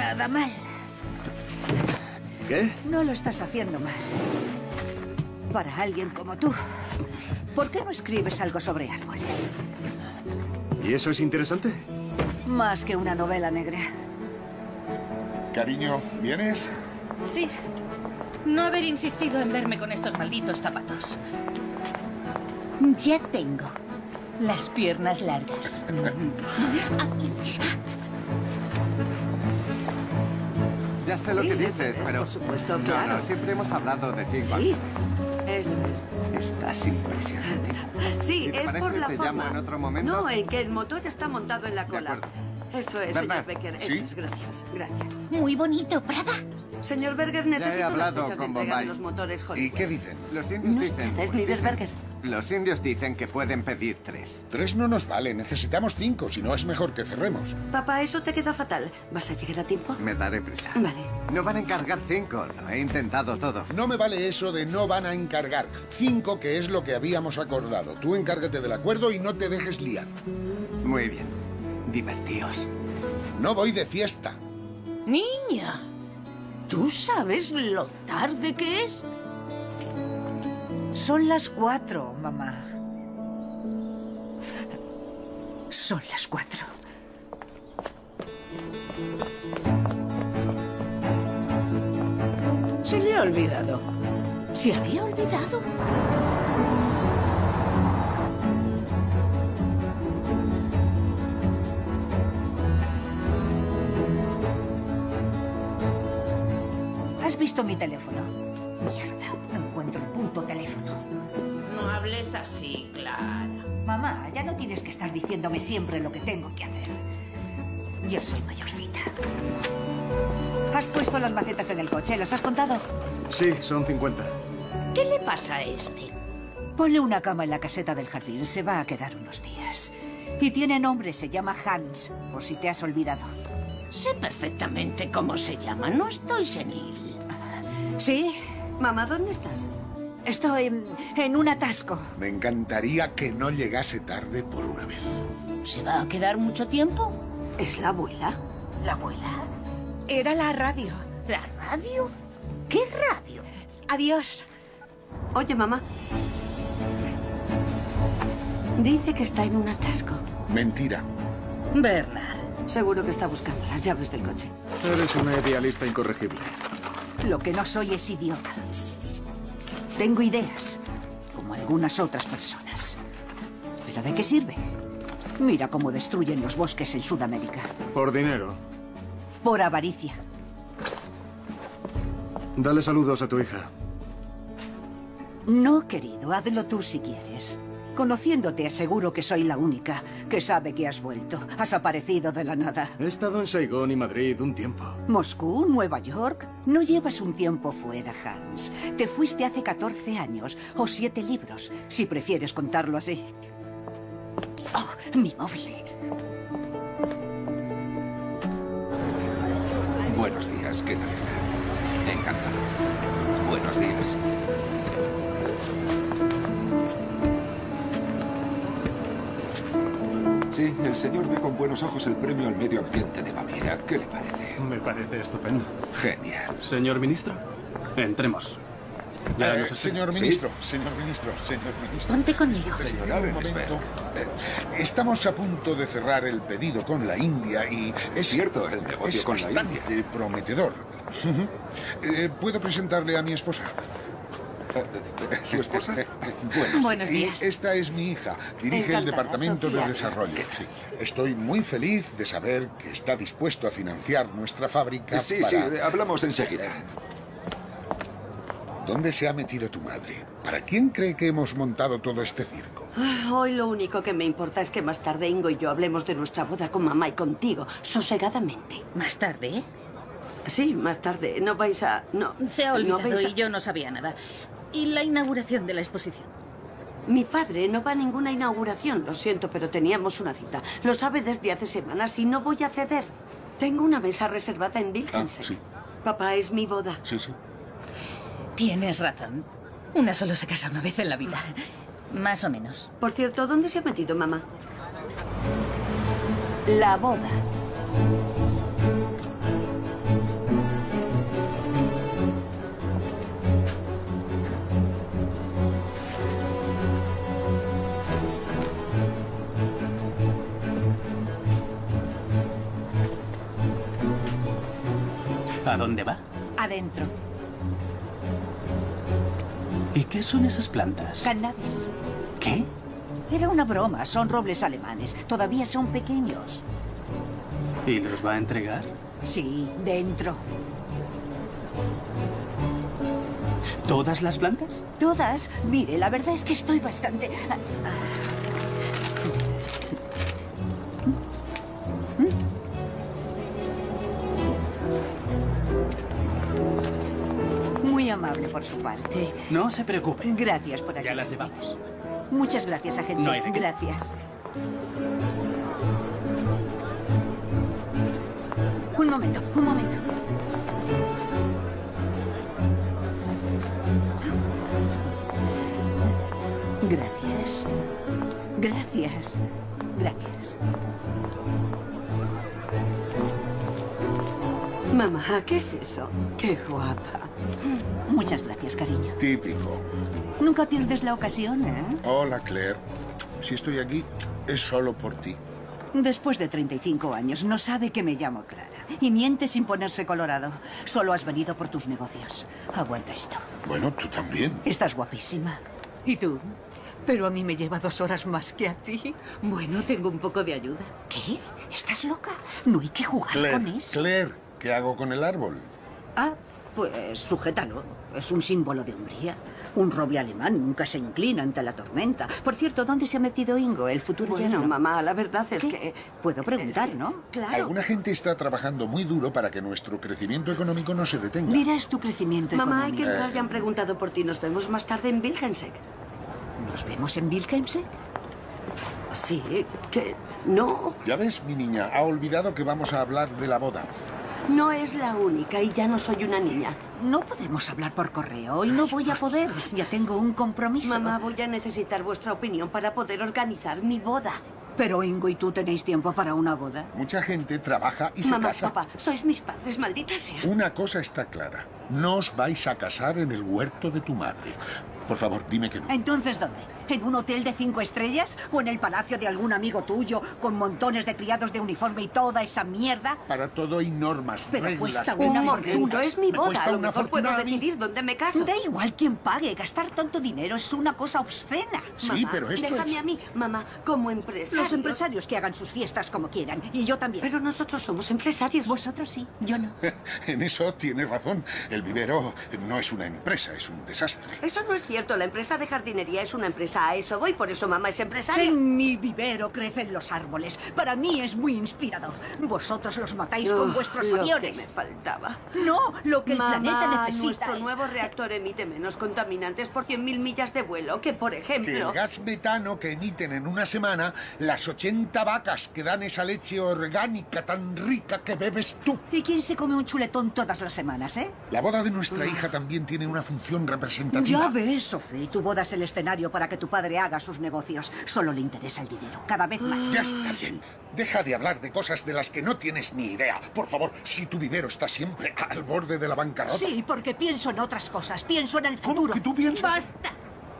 nada mal. ¿Qué? No lo estás haciendo mal. Para alguien como tú. ¿Por qué no escribes algo sobre árboles? ¿Y eso es interesante? Más que una novela negra. Cariño, ¿vienes? Sí. No haber insistido en verme con estos malditos zapatos. Ya tengo las piernas largas. Ya sé lo que Sí, dices, pero... Por supuesto, No, claro. no, siempre hemos hablado de Thingol. Sí, eso es. Estás impresionante. Sí, Si te es parece, por la te forma. llamo en otro momento. No, en que el motor está montado en la De cola. acuerdo. Eso es, Bernard, señor Becker. Eso ¿sí? es, gracias, gracias. Muy bonito, Prada. Señor Berger, Ya he necesito las hablado fechas de con entrega Bombay. de los motores ¿Y Honeywell. qué dicen? Los indios No dicen... es Niederberger. Los indios dicen que pueden pedir 3. 3 no nos vale, necesitamos 5, si no es mejor que cerremos. Papá, eso te queda fatal. ¿Vas a llegar a tiempo? Me daré prisa. Vale. No van a encargar 5, lo he intentado todo. No me vale eso de no van a encargar. 5, que es lo que habíamos acordado. Tú encárgate del acuerdo y no te dejes liar. Muy bien. Divertíos. No voy de fiesta. Niña, ¿tú sabes lo tarde que es? Son las 4, mamá. Son las 4. Se le ha olvidado. ¿Se había olvidado? ¿Has visto mi teléfono? Mierda, no encuentro el puto teléfono. No hables así, Clara. Mamá, ya no tienes que estar diciéndome siempre lo que tengo que hacer. Yo soy mayorcita. ¿Has puesto las macetas en el coche? ¿Las has contado? Sí, son 50. ¿Qué le pasa a este? Ponle una cama en la caseta del jardín. Se va a quedar unos días. Y tiene nombre, se llama Hans, por si te has olvidado. Sé perfectamente cómo se llama. No estoy senil. ¿Sí? Mamá, ¿dónde estás? Estoy en un atasco. Me encantaría que no llegase tarde por una vez. ¿Se va a quedar mucho tiempo? ¿Es la abuela? ¿La abuela? Era la radio. ¿La radio? ¿Qué radio? Adiós. Oye, mamá. Dice que está en un atasco. Mentira. Bernard. Seguro que está buscando las llaves del coche. Eres una idealista incorregible. Lo que no soy es idiota. Tengo ideas, como algunas otras personas. ¿Pero de qué sirve? Mira cómo destruyen los bosques en Sudamérica. Por dinero. Por avaricia. Dale saludos a tu hija. No, querido, hazlo tú si quieres. Conociéndote, aseguro que soy la única que sabe que has vuelto. Has aparecido de la nada. He estado en Saigón y Madrid un tiempo. ¿Moscú? ¿Nueva York? No llevas un tiempo fuera, Hans. Te fuiste hace 14 años, o 7 libros, si prefieres contarlo así. Oh, mi móvil. Buenos días, ¿qué tal está? Encantado. Buenos días. Sí, el señor ve con buenos ojos el premio al medio ambiente de Baviera. ¿Qué le parece? Me parece estupendo. Genial. Señor ministro, entremos. Ya nos Señor ministro, señor ministro, señor ministro. Ponte conmigo. Señora Un momento. Estamos a punto de cerrar el pedido con la India y es cierto, el negocio es con la bastante prometedor. ¿Puedo presentarle a mi esposa? ¿Su esposa? Buenos Y días. esta es mi hija, dirige Encantada, el Departamento Sofía. de Desarrollo. Sí. Estoy muy feliz de saber que está dispuesto a financiar nuestra fábrica Sí, para... sí, hablamos enseguida. ¿Dónde se ha metido tu madre? ¿Para quién cree que hemos montado todo este circo? Hoy lo único que me importa es que más tarde Ingo y yo hablemos de nuestra boda con mamá y contigo, sosegadamente. Más tarde, Sí, más tarde. No vais a... No. Se ha no olvidado vais a- y yo no sabía nada. ¿Y la inauguración de la exposición? Mi padre no va a ninguna inauguración, lo siento, pero teníamos una cita. Lo sabe desde hace semanas y no voy a ceder. Tengo una mesa reservada en Wilkinson. sí. Papá, es mi boda. Sí, sí. Tienes razón. Una solo se casa una vez en la vida. Más o menos. Por cierto, ¿dónde se ha metido mamá? La boda. ¿A dónde va? Adentro. ¿Y qué son esas plantas? Cannabis. ¿Qué? Era una broma. Son robles alemanes. Todavía son pequeños. ¿Y los va a entregar? Sí, dentro. ¿Todas las plantas? Todas. Mire, la verdad es que estoy bastante... Muy amable por su parte. No se preocupe. Gracias por ayudarme. Ya las llevamos. Muchas gracias, agente. No hay de qué. Gracias. Un momento, un momento. Gracias. Gracias. Gracias. Mamá, ¿qué es eso? Qué guapa. Muchas gracias, cariño. Típico. Nunca pierdes la ocasión, ¿eh? Hola, Claire. Si estoy aquí, es solo por ti. Después de 35 años, no sabe que me llamo Clara. Y miente sin ponerse colorado. Solo has venido por tus negocios. Aguanta esto. Bueno, tú también. Estás guapísima. ¿Y tú? Pero a mí me lleva 2 horas más que a ti. Bueno, tengo un poco de ayuda. ¿Qué? ¿Estás loca? No hay que jugar con eso. Claire, ¿qué hago con el árbol? Ah, pues sujétalo. Es un símbolo de hombría. Un roble alemán nunca se inclina ante la tormenta. Por cierto, ¿dónde se ha metido Ingo, el futuro Bueno, yerno? mamá, la verdad es ¿Qué? que... Puedo preguntar, ¿no? Claro. Alguna gente está trabajando muy duro para que nuestro crecimiento económico no se detenga. Dirás tu crecimiento Mamá, hay que económico. entrar, ya han preguntado por ti. Nos vemos más tarde en Wilhelmsek. ¿Nos vemos en Wilhelmsek? Sí, que... No, Ya ves, mi niña, ha olvidado que vamos a hablar de la boda. no es la única y ya no soy una niña. No podemos hablar por correo y no voy a poder. Ya tengo un compromiso. Mamá, voy a necesitar vuestra opinión para poder organizar mi boda. Pero Ingo y tú tenéis tiempo para una boda. Mucha gente trabaja y se Mamá, casa. papá, sois mis padres, maldita sea. Una cosa está clara. No os vais a casar en el huerto de tu madre. Por favor, dime que no. ¿Entonces dónde? ¿En un hotel de 5 estrellas? ¿O en el palacio de algún amigo tuyo con montones de criados de uniforme y toda esa mierda? Para todo hay normas, Pero reglas. cuesta Un una momento, fortuna. es mi Me boda. cuesta A lo una mejor puedo fortuna a mí. decidir dónde me caso. Da igual quien pague. Gastar tanto dinero es una cosa obscena. Sí, Mamá, pero esto déjame es... a mí, mamá, como empresario. Los empresarios que hagan sus fiestas como quieran. Y yo también. Pero nosotros somos empresarios. Vosotros sí, yo no. En eso tienes razón. El vivero no es una empresa, es un desastre. Eso no es cierto. La empresa de jardinería es una empresa. A eso voy, por eso mamá es empresaria. En mi vivero crecen los árboles. Para mí es muy inspirador. Vosotros los matáis con vuestros Lo que aviones. me faltaba. No, lo que el Mamá, planeta necesita nuestro es... nuevo reactor emite menos contaminantes por 100.000 millas de vuelo que, por Que ejemplo... el gas metano que emiten en una semana las 80 vacas que dan esa leche orgánica tan rica que bebes tú. ¿Y quién se come un chuletón todas las semanas, eh? La boda de nuestra hija también tiene una función representativa. Ya ves, Sophie, tu boda es el escenario para que tu padre haga sus negocios. Solo le interesa el dinero, cada vez más. Ya está bien. Deja de hablar de cosas de las que no tienes ni idea. Por favor, si tu vivero está siempre al borde de la bancarrota. Sí, porque pienso en otras cosas. Pienso en el ¿Cómo futuro. que tú piensas? ¡Basta!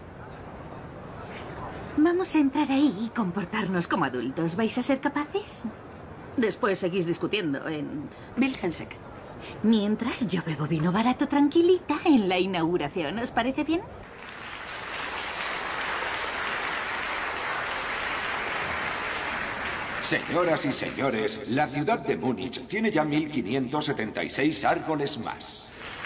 Vamos a entrar ahí y comportarnos como adultos. ¿Vais a ser capaces? Después seguís discutiendo en... Wilhelmsek. Mientras yo bebo vino barato tranquilita en la inauguración. ¿Os parece bien? Señoras y señores, la ciudad de Múnich tiene ya 1576 árboles más.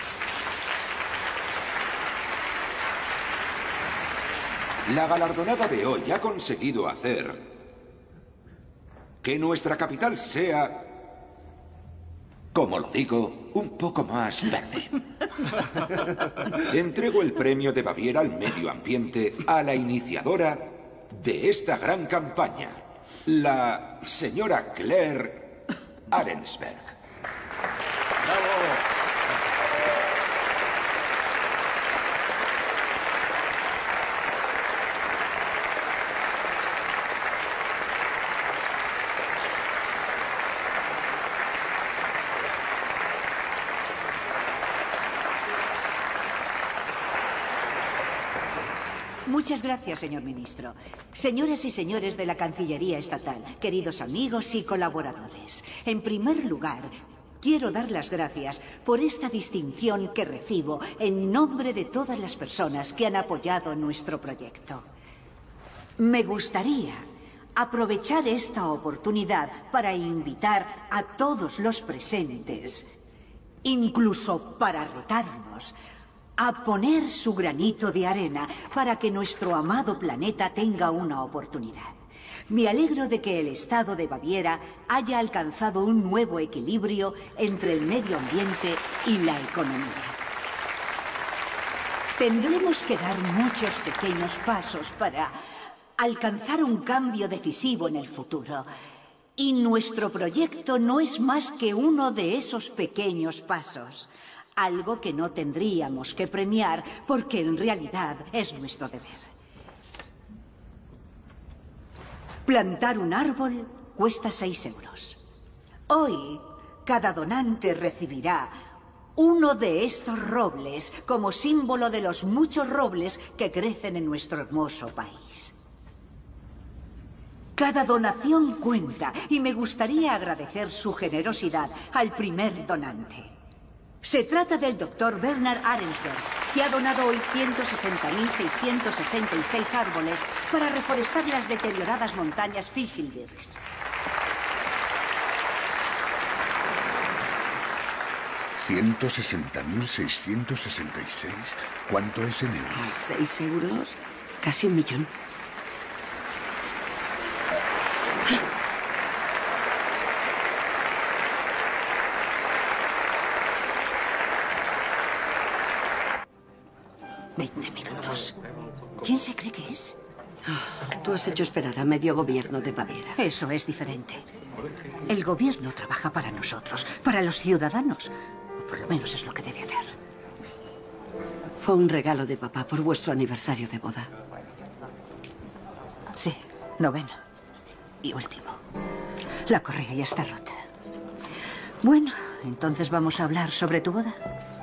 La galardonada de hoy ha conseguido hacer que nuestra capital sea, como lo digo, un poco más verde. Entrego el premio de Baviera al medio ambiente a la iniciadora de esta gran campaña, la señora Claire Arensberg. Muchas gracias, señor ministro. Señoras y señores de la Cancillería Estatal, queridos amigos y colaboradores. En primer lugar, quiero dar las gracias por esta distinción que recibo en nombre de todas las personas que han apoyado nuestro proyecto. Me gustaría aprovechar esta oportunidad para invitar a todos los presentes, incluso para retarnos, a poner su granito de arena para que nuestro amado planeta tenga una oportunidad. Me alegro de que el Estado de Baviera haya alcanzado un nuevo equilibrio entre el medio ambiente y la economía. Tendremos que dar muchos pequeños pasos para alcanzar un cambio decisivo en el futuro. Y nuestro proyecto no es más que uno de esos pequeños pasos. Algo que no tendríamos que premiar porque en realidad es nuestro deber. Plantar un árbol cuesta 6 euros. Hoy, cada donante recibirá uno de estos robles como símbolo de los muchos robles que crecen en nuestro hermoso país. Cada donación cuenta y me gustaría agradecer su generosidad al primer donante. Se trata del Dr. Bernard Arensberg, que ha donado hoy 160.666 árboles para reforestar las deterioradas montañas Fichtelgebirge. ¿160.666? ¿Cuánto es en euros? 6 euros, casi 1 millón. $20. ¿Quién se cree que es? Tú has hecho esperar a medio gobierno de Baviera. Eso es diferente. El gobierno trabaja para nosotros, para los ciudadanos. O por lo menos es lo que debe hacer. Fue un regalo de papá por vuestro aniversario de boda. Sí, 9º. Y último. La correa ya está rota. Bueno, entonces vamos a hablar sobre tu boda.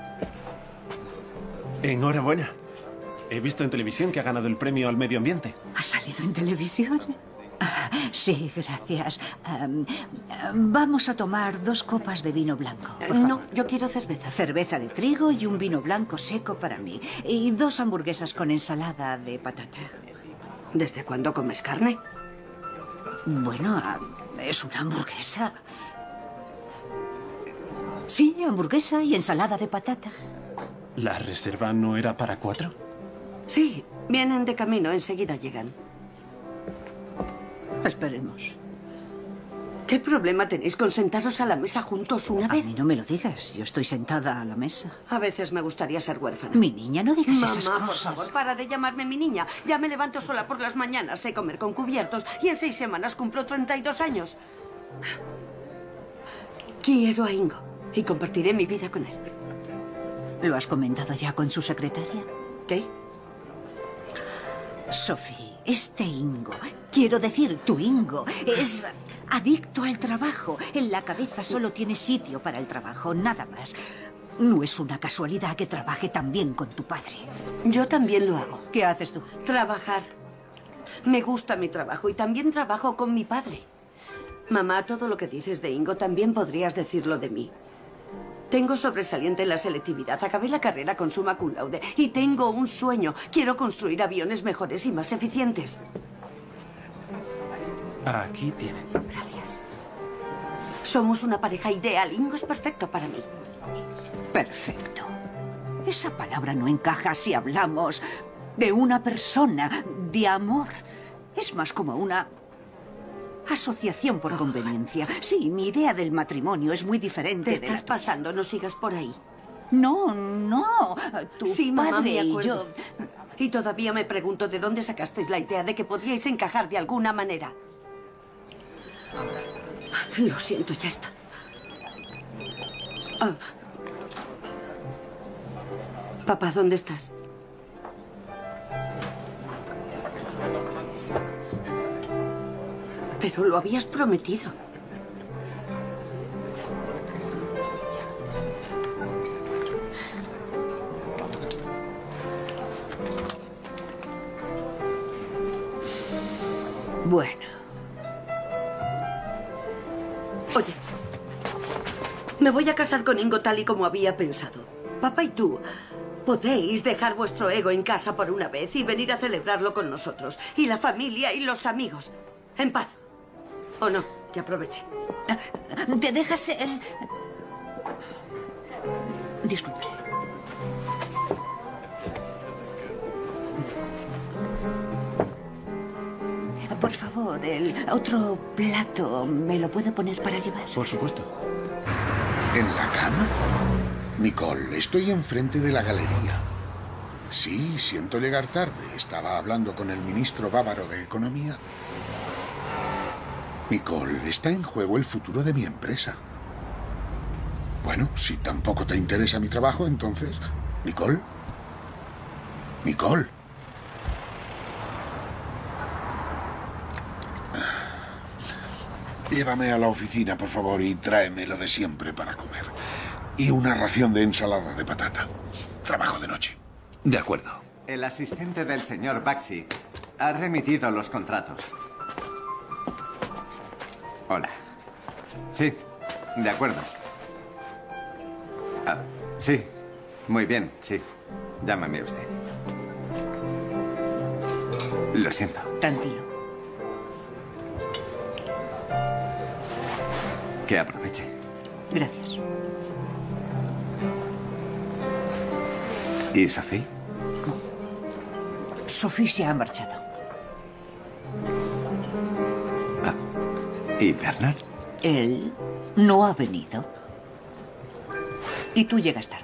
Enhorabuena. He visto en televisión que ha ganado el premio al medio ambiente. ¿Ha salido en televisión? Sí, gracias. Vamos a tomar 2 copas de vino blanco, por favor. No, yo quiero cerveza. Cerveza de trigo y un vino blanco seco para mí. Y 2 hamburguesas con ensalada de patata. ¿Desde cuándo comes carne? Bueno, es una hamburguesa. Sí, hamburguesa y ensalada de patata. ¿La reserva no era para 4? Sí, vienen de camino, enseguida llegan. Esperemos. ¿Qué problema tenéis con sentaros a la mesa juntos una vez? A mí no me lo digas, yo estoy sentada a la mesa. A veces me gustaría ser huérfana. Mi niña, no digas esas Mamá, cosas. por favor, para de llamarme mi niña. Ya me levanto sola por las mañanas, sé comer con cubiertos y en 6 semanas cumplo 32 años. Quiero a Ingo y compartiré mi vida con él. ¿Lo has comentado ya con su secretaria? ¿Qué? Sophie, este Ingo, quiero decir, tu Ingo, es adicto al trabajo. En la cabeza solo tiene sitio para el trabajo, nada más. No es una casualidad que trabaje tan bien con tu padre. Yo también lo hago. ¿Qué haces tú? Trabajar. Me gusta mi trabajo y también trabajo con mi padre. Mamá, todo lo que dices de Ingo también podrías decirlo de mí. Tengo sobresaliente en la selectividad, acabé la carrera con summa cum laude y tengo un sueño. Quiero construir aviones mejores y más eficientes. Aquí tienen. Gracias. Somos una pareja ideal. Ingo es perfecto para mí. Perfecto. Esa palabra no encaja si hablamos de una persona, de amor. Es más como una asociación por conveniencia. Sí, mi idea del matrimonio es muy diferente Te de la estás pasando, no sigas por ahí. No, no. Tu Sí, mamá, padre me y acuerdo. yo... Y todavía me pregunto de dónde sacasteis la idea de que podíais encajar de alguna manera. Lo siento, ya está. Ah. Papá, ¿dónde estás? Pero lo habías prometido. Bueno. Oye, Me voy a casar con Ingo tal y como había pensado. Papá y tú podéis dejar vuestro ego en casa por una vez y venir a celebrarlo con nosotros. Y la familia y los amigos. En paz. ¿O no? Que aproveche. ¿Te dejas el...? Disculpe. Por favor, el otro plato, ¿me lo puede poner para llevar? Por supuesto. ¿En la cama? Nicole, estoy enfrente de la galería. Sí, siento llegar tarde. Estaba hablando con el ministro bávaro de Economía. Nicole, está en juego el futuro de mi empresa. Bueno, si tampoco te interesa mi trabajo, entonces... Nicole. Nicole. Llévame a la oficina, por favor, y tráeme lo de siempre para comer. Y una ración de ensalada de patata. Trabajo de noche. De acuerdo. El asistente del señor Baxi ha remitido los contratos. Hola. Sí, de acuerdo. Ah, sí, muy bien, sí. Llámame usted. Lo siento. Tranquilo. Que aproveche. Gracias. ¿Y Sophie? Sophie se ha marchado. Ah, ¿y Bernard? Él no ha venido. Y tú llegas tarde.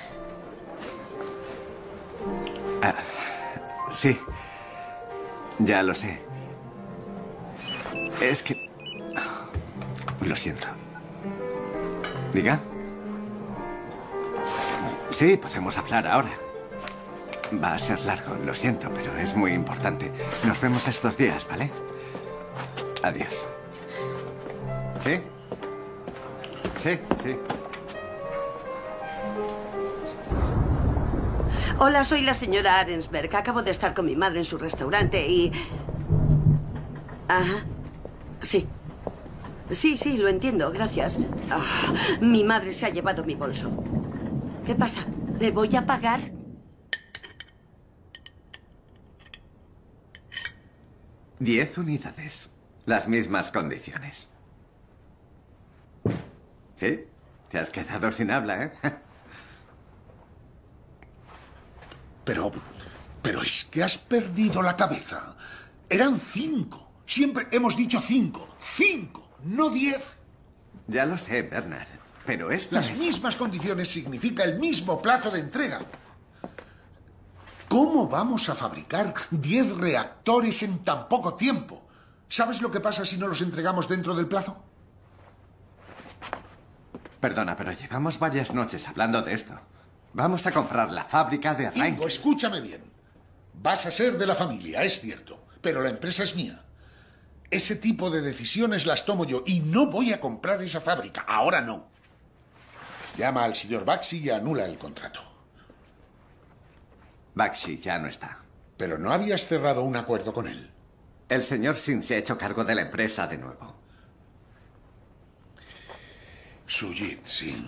Ah, sí. Ya lo sé. Es que... Lo siento. ¿Diga? Sí, podemos hablar ahora. Va a ser largo, lo siento, pero es muy importante. Nos vemos estos días, ¿vale? Adiós. ¿Sí? Sí, sí. Hola, soy la señora Arensberg. Acabo de estar con mi madre en su restaurante y... Ajá. Sí. Sí, lo entiendo, gracias. Ah, mi madre se ha llevado mi bolso. ¿Qué pasa? ¿Le voy a pagar? $10 unidades. Las mismas condiciones. ¿Sí? Te has quedado sin habla, ¿eh? Pero es que has perdido la cabeza. Eran 5. Siempre hemos dicho 5. 5, no 10. Ya lo sé, Bernard. Pero esto Las mismas condiciones significa el mismo plazo de entrega. ¿Cómo vamos a fabricar 10 reactores en tan poco tiempo? ¿Sabes lo que pasa si no los entregamos dentro del plazo? Perdona, pero llevamos varias noches hablando de esto. Vamos a comprar la fábrica de Rhein. Ingo, escúchame bien. Vas a ser de la familia, es cierto, pero la empresa es mía. Ese tipo de decisiones las tomo yo y no voy a comprar esa fábrica. Ahora no. Llama al señor Baxi y anula el contrato. Baxi ya no está. Pero no habías cerrado un acuerdo con él. El señor Sin se ha hecho cargo de la empresa de nuevo. Sujit Sin.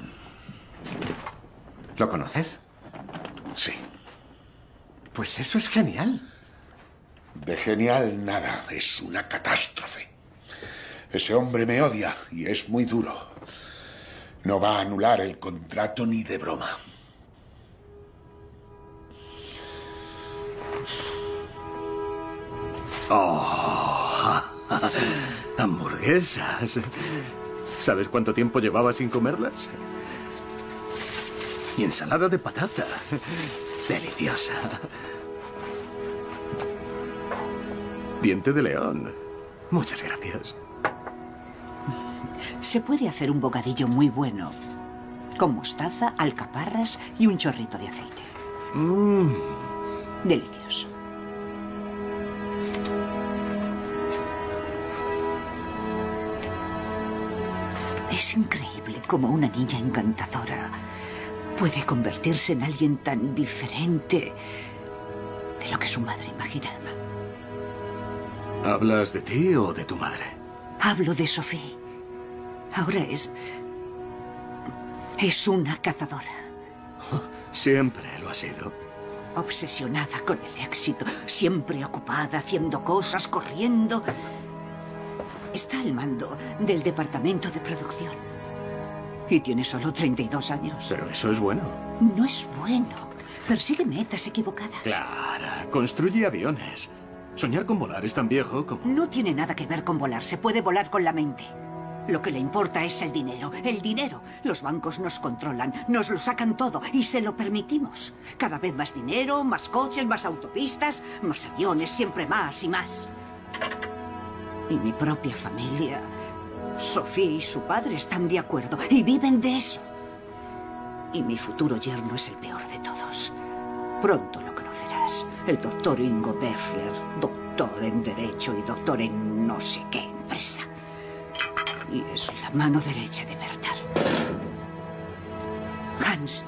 ¿Lo conoces? Sí. Pues eso es genial. De genial nada, es una catástrofe. Ese hombre me odia y es muy duro. No va a anular el contrato ni de broma. Oh, hamburguesas. ¿Sabes cuánto tiempo llevaba sin comerlas? Y ensalada de patata. Deliciosa. Diente de león. Muchas gracias. Se puede hacer un bocadillo muy bueno, con mostaza, alcaparras y un chorrito de aceite. Delicioso. Es increíble cómo una niña encantadora puede convertirse en alguien tan diferente de lo que su madre imaginaba. ¿Hablas de ti o de tu madre? Hablo de Sophie. Ahora es Es una cazadora. Siempre lo ha sido. Obsesionada con el éxito, siempre ocupada, haciendo cosas, corriendo. Está al mando del departamento de producción. Y tiene solo 32 años. Pero eso es bueno. No es bueno. Persigue metas equivocadas. Clara, construye aviones. Soñar con volar es tan viejo como... No tiene nada que ver con volar. Se puede volar con la mente. Lo que le importa es el dinero. El dinero. Los bancos nos controlan, nos lo sacan todo y se lo permitimos. Cada vez más dinero, más coches, más autopistas, más aviones, siempre más y más. Y mi propia familia, Sofía y su padre están de acuerdo y viven de eso. Y mi futuro yerno es el peor de todos. Pronto lo conocerás. El doctor Ingo Beffler, doctor en Derecho y doctor en no sé qué empresa. Y es la mano derecha de Bernard. Hans.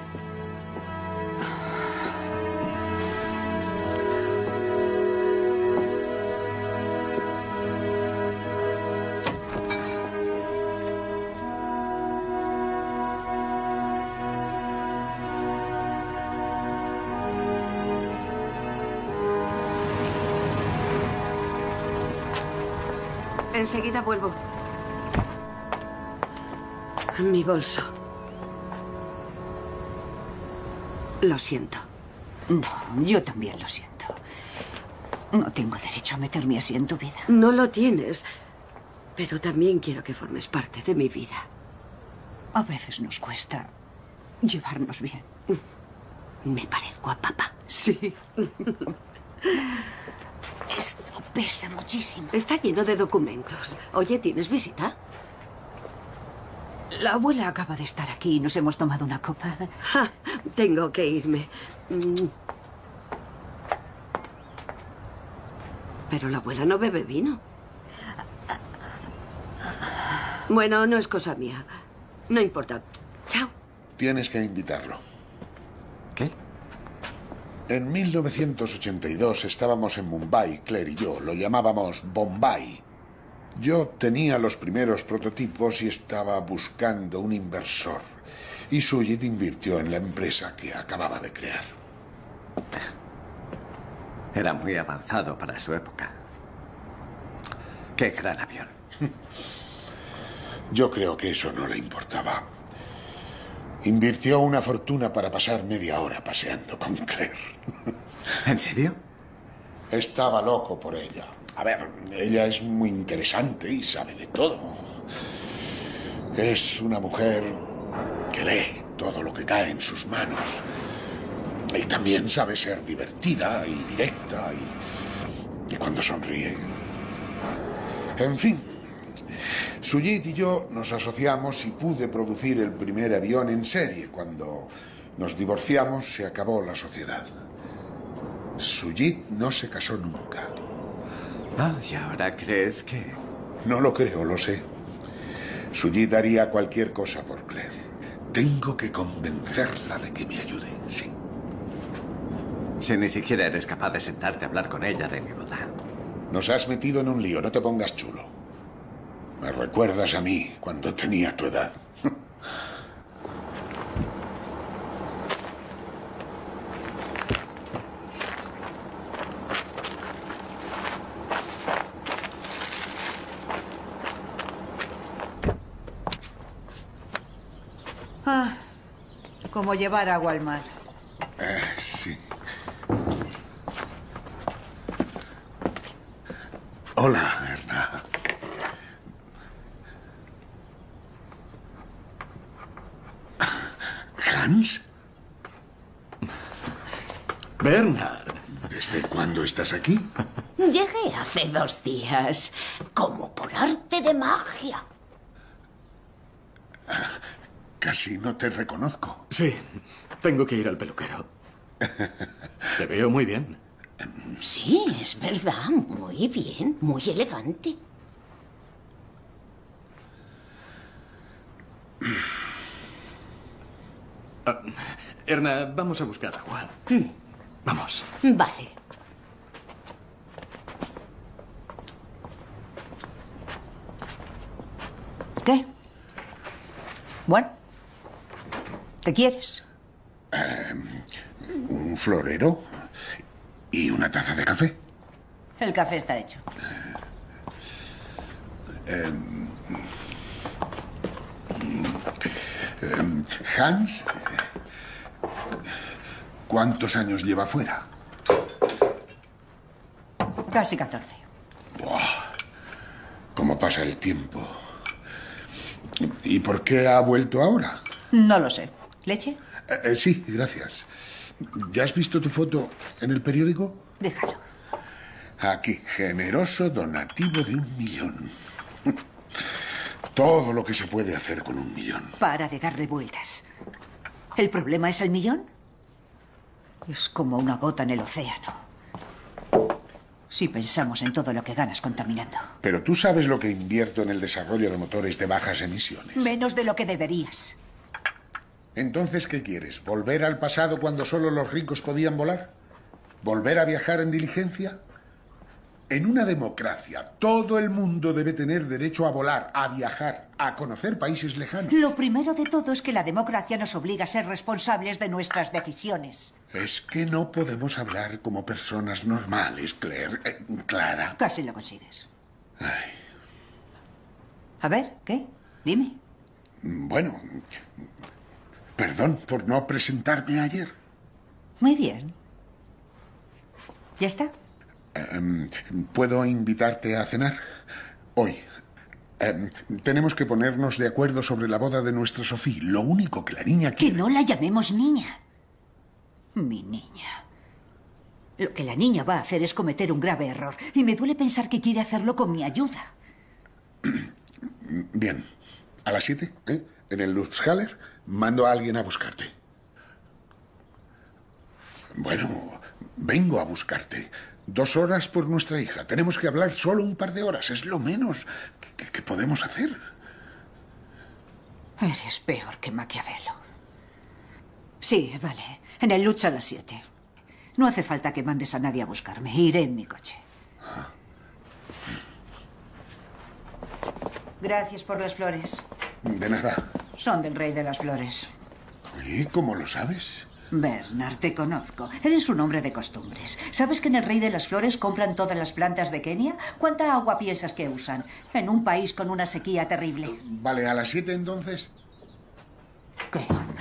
Enseguida vuelvo. Mi bolso. Lo siento. No, yo también lo siento. No tengo derecho a meterme así en tu vida. No lo tienes. Pero también quiero que formes parte de mi vida. A veces nos cuesta llevarnos bien. Me parezco a papá. Sí. Esto pesa muchísimo. Está lleno de documentos. Oye, ¿tienes visita? La abuela acaba de estar aquí y nos hemos tomado una copa. Ja, tengo que irme. Pero la abuela no bebe vino. Bueno, no es cosa mía. No importa. Chao. Tienes que invitarlo. ¿Qué? En 1982 estábamos en Mumbai, Claire y yo. Lo llamábamos Bombay. Yo tenía los primeros prototipos y estaba buscando un inversor. Y Sujit invirtió en la empresa que acababa de crear. Era muy avanzado para su época. Qué gran avión. Yo creo que eso no le importaba. Invirtió una fortuna para pasar media hora paseando con Claire. ¿En serio? Estaba loco por ella. A ver, ella es muy interesante y sabe de todo. Es una mujer que lee todo lo que cae en sus manos. Y también sabe ser divertida y directa y cuando sonríe. En fin, Sujit y yo nos asociamos y pude producir el primer avión en serie. Cuando nos divorciamos se acabó la sociedad. Sujit no se casó nunca. Ah, ¿y ahora crees que...? No lo creo, lo sé. Sujit haría cualquier cosa por Claire. Tengo que convencerla de que me ayude, sí. Si ni siquiera eres capaz de sentarte a hablar con ella de mi boda. Nos has metido en un lío, no te pongas chulo. Me recuerdas a mí cuando tenía tu edad. Ah, como llevar agua al mar. Sí. Hola, Erna. ¿Hans? Bernard. ¿Desde cuándo estás aquí? Llegué hace 2 días, como por arte de magia. Casi no te reconozco. Sí, tengo que ir al peluquero. Te veo muy bien. Sí, es verdad, muy bien, muy elegante. Erna, vamos a buscar agua. Vamos. Vale. ¿Qué? Bueno. ¿Qué quieres? Un florero y una taza de café. El café está hecho. Hans, ¿cuántos años lleva fuera? Casi 14. Buah, ¿cómo pasa el tiempo? ¿Y por qué ha vuelto ahora? No lo sé. ¿Leche? Sí, gracias. ¿Ya has visto tu foto en el periódico? Déjalo. Aquí, generoso donativo de 1 millón. Todo lo que se puede hacer con 1 millón. Para de darle vueltas. ¿El problema es el millón? Es como una gota en el océano. Si pensamos en todo lo que ganas contaminando. Pero tú sabes lo que invierto en el desarrollo de motores de bajas emisiones. Menos de lo que deberías. Entonces, ¿qué quieres? ¿Volver al pasado cuando solo los ricos podían volar? ¿Volver a viajar en diligencia? En una democracia, todo el mundo debe tener derecho a volar, a viajar, a conocer países lejanos. Lo primero de todo es que la democracia nos obliga a ser responsables de nuestras decisiones. Es que no podemos hablar como personas normales, Claire. Clara. Casi lo consigues. Ay. A ver, ¿qué? Dime. Bueno, perdón por no presentarme ayer. Muy bien. ¿Ya está? ¿Puedo invitarte a cenar? Hoy. Tenemos que ponernos de acuerdo sobre la boda de nuestra Sophie. Lo único que la niña quiere... Que no la llamemos niña. Mi niña. Lo que la niña va a hacer es cometer un grave error. Y me duele pensar que quiere hacerlo con mi ayuda. Bien. ¿A las 7? En el Lutzhaller mando a alguien a buscarte. Bueno, vengo a buscarte. 2 horas por nuestra hija. Tenemos que hablar solo un par de horas. Es lo menos que podemos hacer. Eres peor que Maquiavelo. Sí, vale. En el Lutz a las 7. No hace falta que mandes a nadie a buscarme. Iré en mi coche. Gracias por las flores. De nada. Son del rey de las flores. ¿Y cómo lo sabes? Bernard, te conozco. Eres un hombre de costumbres. ¿Sabes que en el Rey de las Flores compran todas las plantas de Kenia? ¿Cuánta agua piensas que usan? En un país con una sequía terrible. Vale, ¿a las 7 entonces? ¡Qué hombre!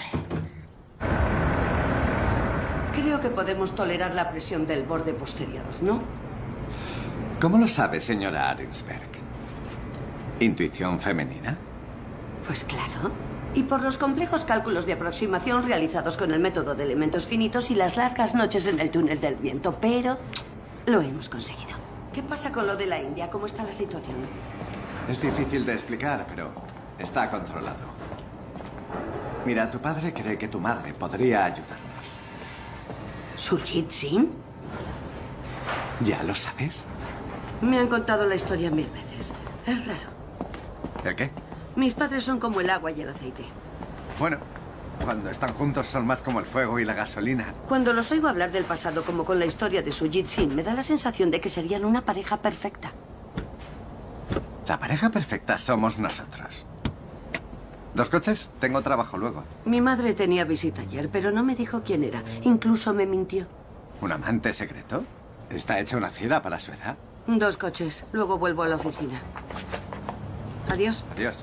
Creo que podemos tolerar la presión del borde posterior, ¿no? ¿Cómo lo sabe, señora Arensberg? ¿Intuición femenina? Pues claro. Y por los complejos cálculos de aproximación realizados con el método de elementos finitos y las largas noches en el túnel del viento. Pero lo hemos conseguido. ¿Qué pasa con lo de la India? ¿Cómo está la situación? Es difícil de explicar, pero está controlado. Mira, tu padre cree que tu madre podría ayudarnos. ¿Surjit Singh? ¿Ya lo sabes? Me han contado la historia 1000 veces. Es raro. ¿El qué? Mis padres son como el agua y el aceite. Bueno, cuando están juntos son más como el fuego y la gasolina. Cuando los oigo hablar del pasado como con la historia de Surjit Singh, me da la sensación de que serían una pareja perfecta. La pareja perfecta somos nosotros. ¿2 coches? Tengo trabajo luego. Mi madre tenía visita ayer, pero no me dijo quién era. Incluso me mintió. ¿Un amante secreto? Está hecha una fiera para su edad. 2 coches. Luego vuelvo a la oficina. Adiós. Adiós.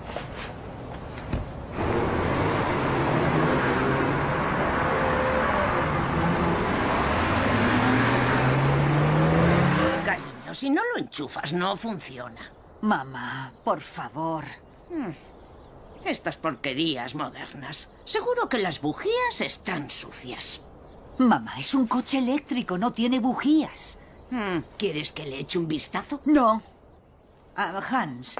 Cariño, si no lo enchufas, no funciona. Mamá, por favor. Estas porquerías modernas. Seguro que las bujías están sucias. Mamá, es un coche eléctrico, no tiene bujías. ¿Quieres que le eche un vistazo? No. Hans,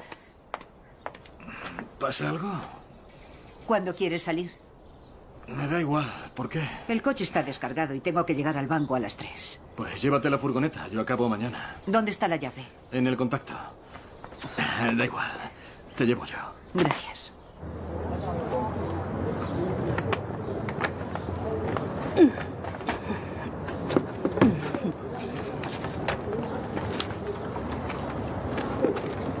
¿Pasa algo? ¿cuándo quieres salir? Me da igual. ¿Por qué? El coche está descargado y tengo que llegar al banco a las 3. Pues llévate la furgoneta. Yo acabo mañana. ¿Dónde está la llave? En el contacto. Da igual. Te llevo yo. Gracias.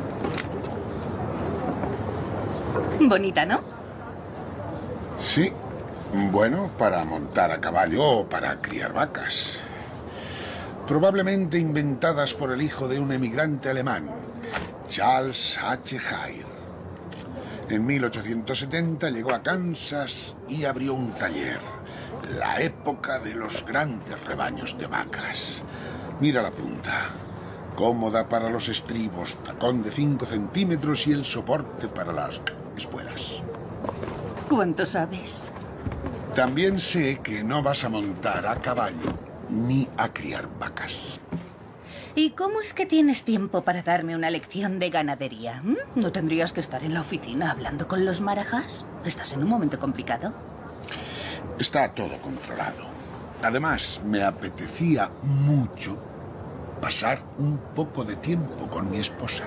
Bonita, ¿no? Sí, Bueno, para montar a caballo o para criar vacas. Probablemente inventadas por el hijo de un emigrante alemán, Charles H. Hyde. En 1870 llegó a Kansas y abrió un taller. La época de los grandes rebaños de vacas. Mira la punta. Cómoda para los estribos, tacón de 5 centímetros y el soporte para las espuelas. ¿Cuánto sabes? También sé que no vas a montar a caballo ni a criar vacas. ¿Y cómo es que tienes tiempo para darme una lección de ganadería? ¿No tendrías que estar en la oficina hablando con los marajás? ¿Estás en un momento complicado? Está todo controlado. Además, me apetecía mucho pasar un poco de tiempo con mi esposa.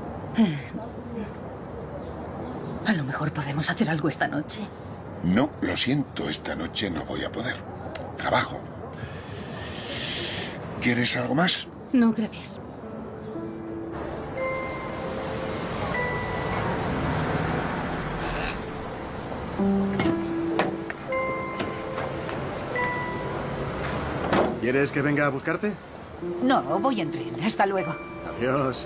A lo mejor podemos hacer algo esta noche. No, lo siento, esta noche no voy a poder. Trabajo. ¿Quieres algo más? No, gracias. ¿Quieres que venga a buscarte? No, voy en tren. Hasta luego. Adiós.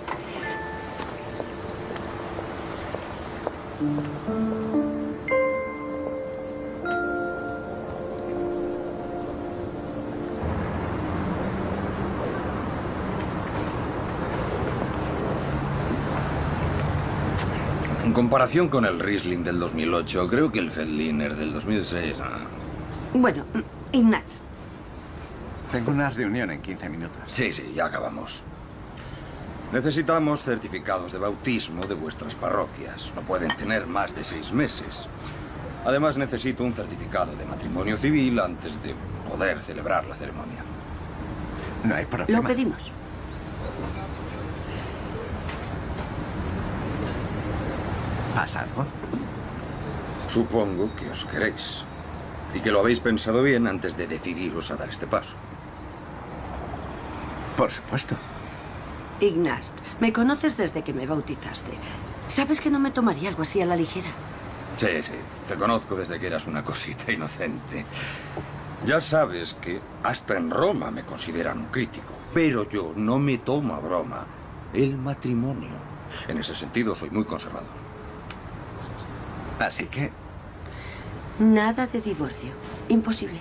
En comparación con el Riesling del 2008, creo que el Veltliner del 2006... Bueno, Ignaz. Tengo una reunión en 15 minutos. Sí, ya acabamos. Necesitamos certificados de bautismo de vuestras parroquias. No pueden tener más de 6 meses. Además, necesito un certificado de matrimonio civil antes de poder celebrar la ceremonia. No hay problema. Lo pedimos. ¿Pasa algo? Supongo que os queréis. Y que lo habéis pensado bien antes de decidiros a dar este paso. Por supuesto. Ignaz, me conoces desde que me bautizaste. Sabes que no me tomaría algo así a la ligera. Sí, te conozco desde que eras una cosita inocente. Ya sabes que hasta en Roma me consideran un crítico. Pero yo no me tomo a broma el matrimonio. En ese sentido soy muy conservador. Así que... Nada de divorcio. Imposible.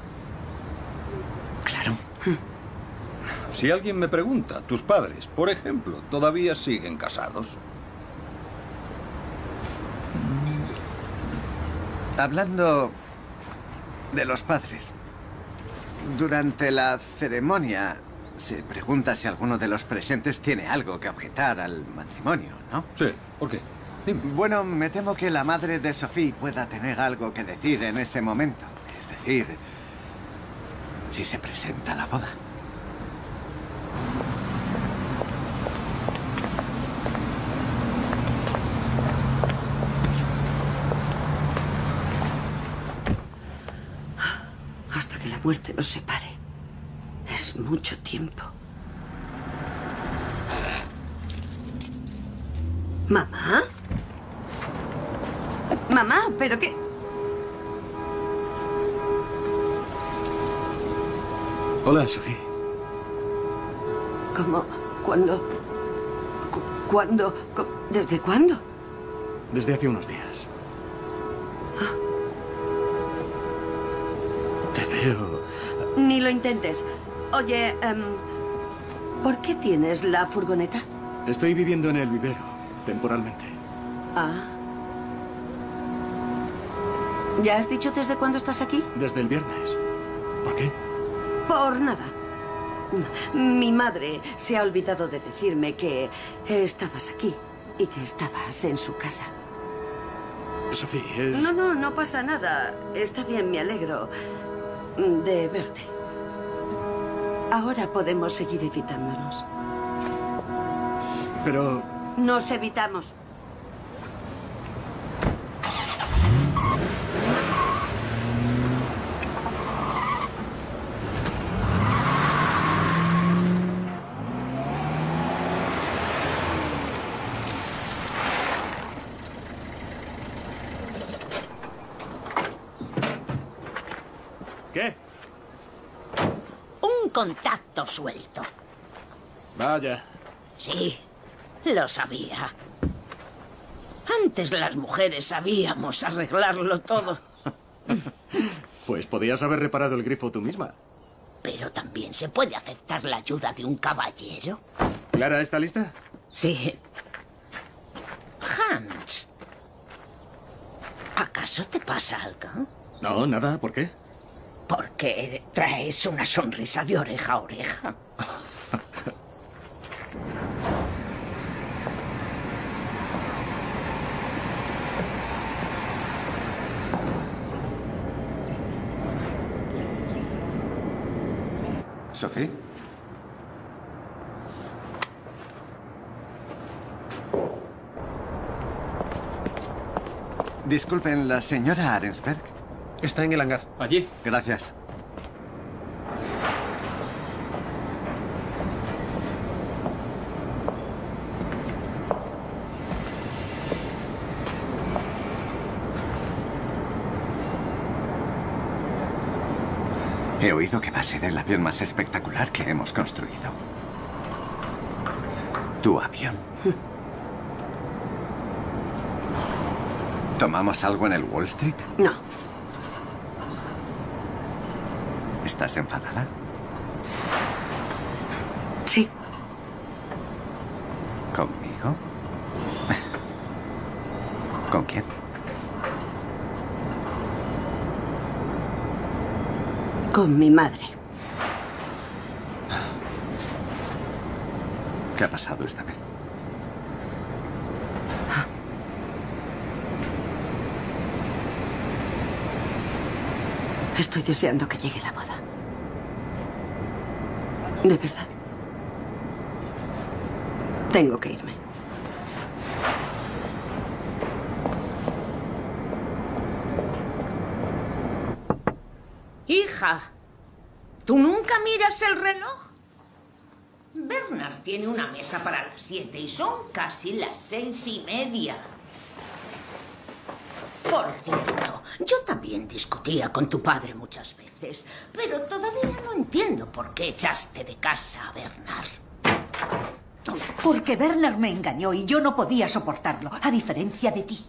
Claro. Si alguien me pregunta, tus padres, por ejemplo, ¿todavía siguen casados? Hablando de los padres, durante la ceremonia se pregunta si alguno de los presentes tiene algo que objetar al matrimonio, ¿no? Sí, ¿por qué? Dime. Bueno, me temo que la madre de Sophie pueda tener algo que decir en ese momento. Es decir, si se presenta la boda. Hasta que la muerte nos separe. Es mucho tiempo. ¿Mamá? Mamá, ¿pero qué? Hola, Sophie. ¿Cómo? ¿Cuándo? ¿Cuándo? ¿Desde cuándo? Desde hace unos días. Te veo... Ni lo intentes. Oye, ¿por qué tienes la furgoneta? Estoy viviendo en el vivero, temporalmente. Ah. ¿Ya has dicho desde cuándo estás aquí? Desde el viernes. ¿Por qué? Por nada. Mi madre se ha olvidado de decirme que estabas aquí y que estabas en su casa. Sophie, es... No pasa nada. Está bien, me alegro de verte. Ahora podemos seguir evitándonos. Pero... Nos evitamos. ¿Qué? Un contacto suelto. Vaya. Sí, lo sabía. Antes las mujeres sabíamos arreglarlo todo. Pues podías haber reparado el grifo tú misma. Pero también se puede aceptar la ayuda de un caballero. ¿Clara está lista? Sí. Hans, ¿acaso te pasa algo? No, nada. ¿Por qué? Porque traes una sonrisa de oreja a oreja. ¿Sophie? Disculpen, ¿la señora Arensberg? Está en el hangar. Allí. Gracias. He oído que va a ser el avión más espectacular que hemos construido. Tu avión. ¿Tomamos algo en el Wall Street? No. ¿Estás enfadada? Sí. ¿Conmigo? ¿Con quién? Con mi madre. ¿Qué ha pasado esta vez? Estoy deseando que llegue la boda. De verdad. Tengo que irme. Hija, ¿tú nunca miras el reloj? Bernard tiene una mesa para las 7 y son casi las 6:30. Por cierto, yo también discutía con tu padre muchas veces, pero todavía no entiendo por qué echaste de casa a Bernard. Porque Bernard me engañó y yo no podía soportarlo, a diferencia de ti.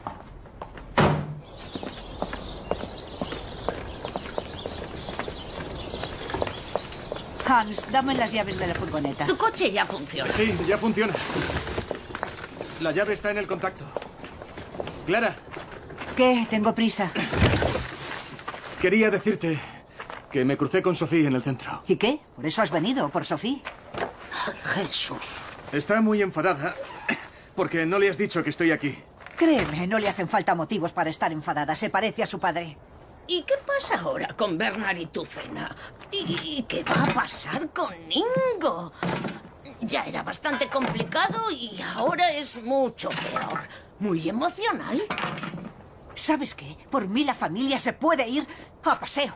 Hans, dame las llaves de la furgoneta. Tu coche ya funciona. Sí, ya funciona. La llave está en el contacto. Clara. ¿Qué? Tengo prisa. Quería decirte que me crucé con Sophie en el centro. ¿Y qué? ¿Por eso has venido? ¿Por Sophie? Jesús. Está muy enfadada porque no le has dicho que estoy aquí. Créeme, no le hacen falta motivos para estar enfadada. Se parece a su padre. ¿Y qué pasa ahora con Bernard y tu cena? ¿Y qué va a pasar con Ingo? Ya era bastante complicado y ahora es mucho peor. Muy emocional. ¿Sabes qué? Por mí la familia se puede ir a paseo.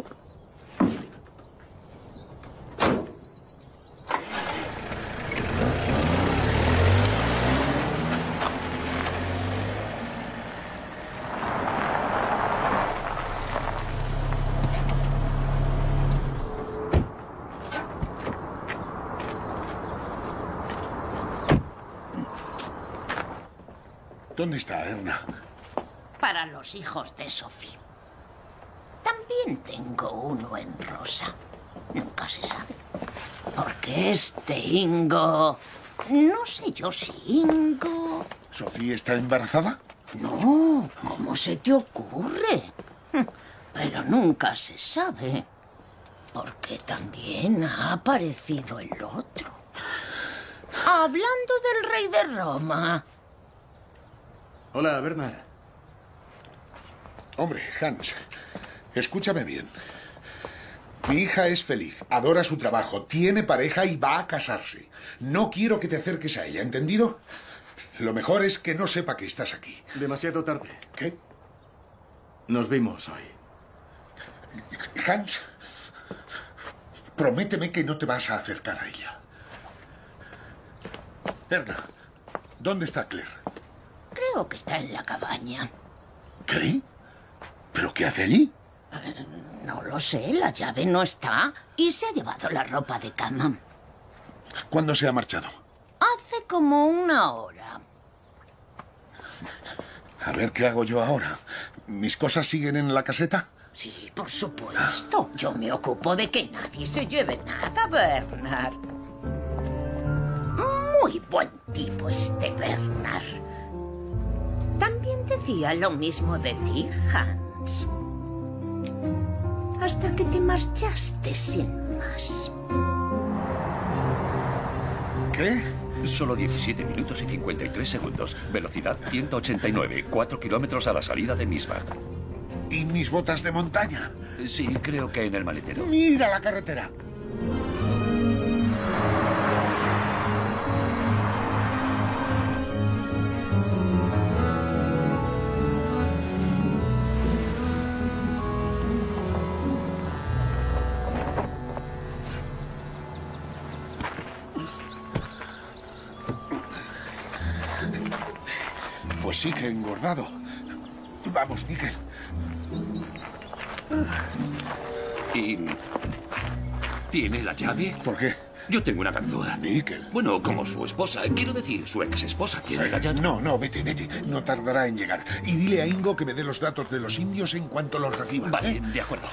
¿Dónde está Erna? Para los hijos de Sophie. También tengo uno en rosa. Nunca se sabe. Porque este Ingo... No sé yo si Ingo... ¿Sofía está embarazada? No, ¿cómo se te ocurre? Pero nunca se sabe. Porque también ha aparecido el otro. Hablando del rey de Roma... Hola, Bernard. Hombre, Hans, escúchame bien. Mi hija es feliz, adora su trabajo, tiene pareja y va a casarse. No quiero que te acerques a ella, ¿entendido? Lo mejor es que no sepa que estás aquí. Demasiado tarde. ¿Qué? Nos vimos hoy. Hans, prométeme que no te vas a acercar a ella. Erna, ¿dónde está Claire? Creo que está en la cabaña. ¿Qué? ¿Pero qué hace allí? No lo sé, la llave no está y se ha llevado la ropa de cama. ¿Cuándo se ha marchado? Hace como 1 hora. A ver, ¿qué hago yo ahora? ¿Mis cosas siguen en la caseta? Sí, por supuesto. Yo me ocupo de que nadie se lleve nada, Bernard. Muy buen tipo este Bernard. También decía lo mismo de ti, Hans. Hasta que te marchaste sin más. ¿Qué? Solo 17 minutos y 53 segundos. Velocidad 189. 4 kilómetros a la salida de Misbach. ¿Y mis botas de montaña? Sí, creo que en el maletero. ¡Mira la carretera! Pues sí que he engordado. Vamos, Miquel. ¿Y tiene la llave? ¿Por qué? Yo tengo una ganzúa. Miquel. Bueno, como su esposa. Quiero decir, su ex esposa tiene la llave. No, vete. No tardará en llegar. Y dile a Ingo que me dé los datos de los indios en cuanto los reciba. Vale, de acuerdo.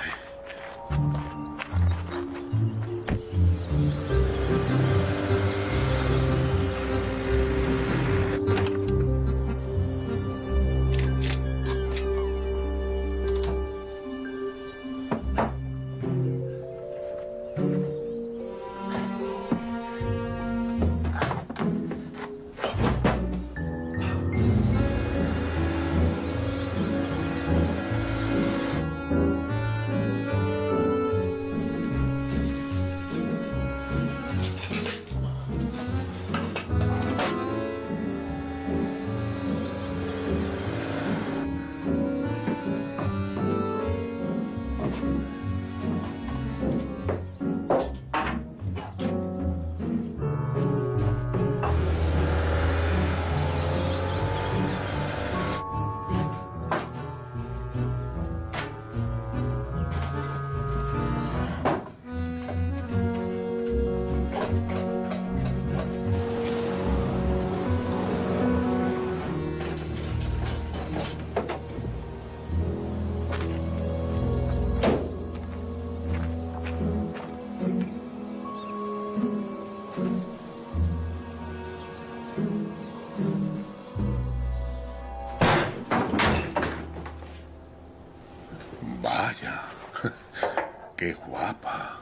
Vaya, qué guapa.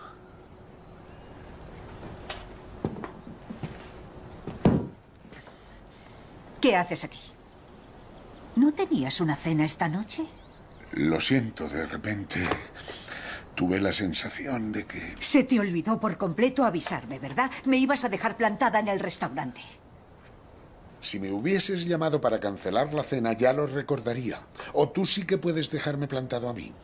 ¿Qué haces aquí? ¿No tenías una cena esta noche? Lo siento, de repente tuve la sensación de que... Se te olvidó por completo avisarme, ¿verdad? Me ibas a dejar plantada en el restaurante. Si me hubieses llamado para cancelar la cena, ya lo recordaría. O tú sí que puedes dejarme plantado a mí.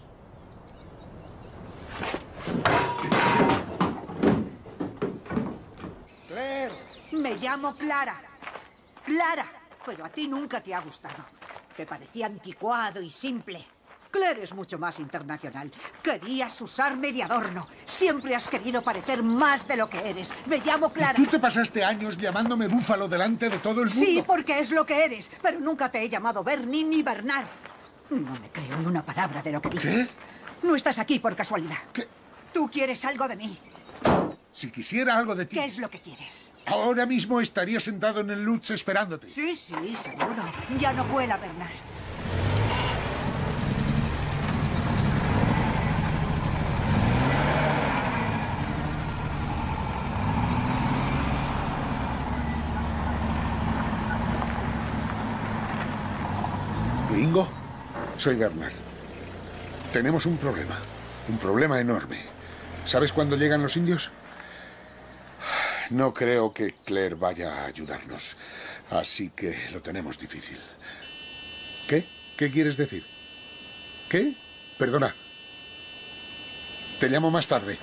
Claire. Me llamo Clara. Clara. Pero a ti nunca te ha gustado. Te parecía anticuado y simple. Claire es mucho más internacional. Querías usarme de adorno. Siempre has querido parecer más de lo que eres. Me llamo Clara. ¿Y tú te pasaste años llamándome búfalo delante de todo el mundo? Sí, porque es lo que eres. Pero nunca te he llamado Bernie ni Bernard. No me creo ni una palabra de lo que dices. ¿Qué? No estás aquí por casualidad. ¿Qué? Tú quieres algo de mí. Si quisiera algo de ti... ¿Qué es lo que quieres? Ahora mismo estaría sentado en el Lutz esperándote. Sí, seguro. Ya no vuela, Bernard. Ingo, soy Bernard. Tenemos un problema enorme. ¿Sabes cuándo llegan los indios? No creo que Claire vaya a ayudarnos, así que lo tenemos difícil. ¿Qué? ¿Qué quieres decir? ¿Qué? Perdona. Te llamo más tarde.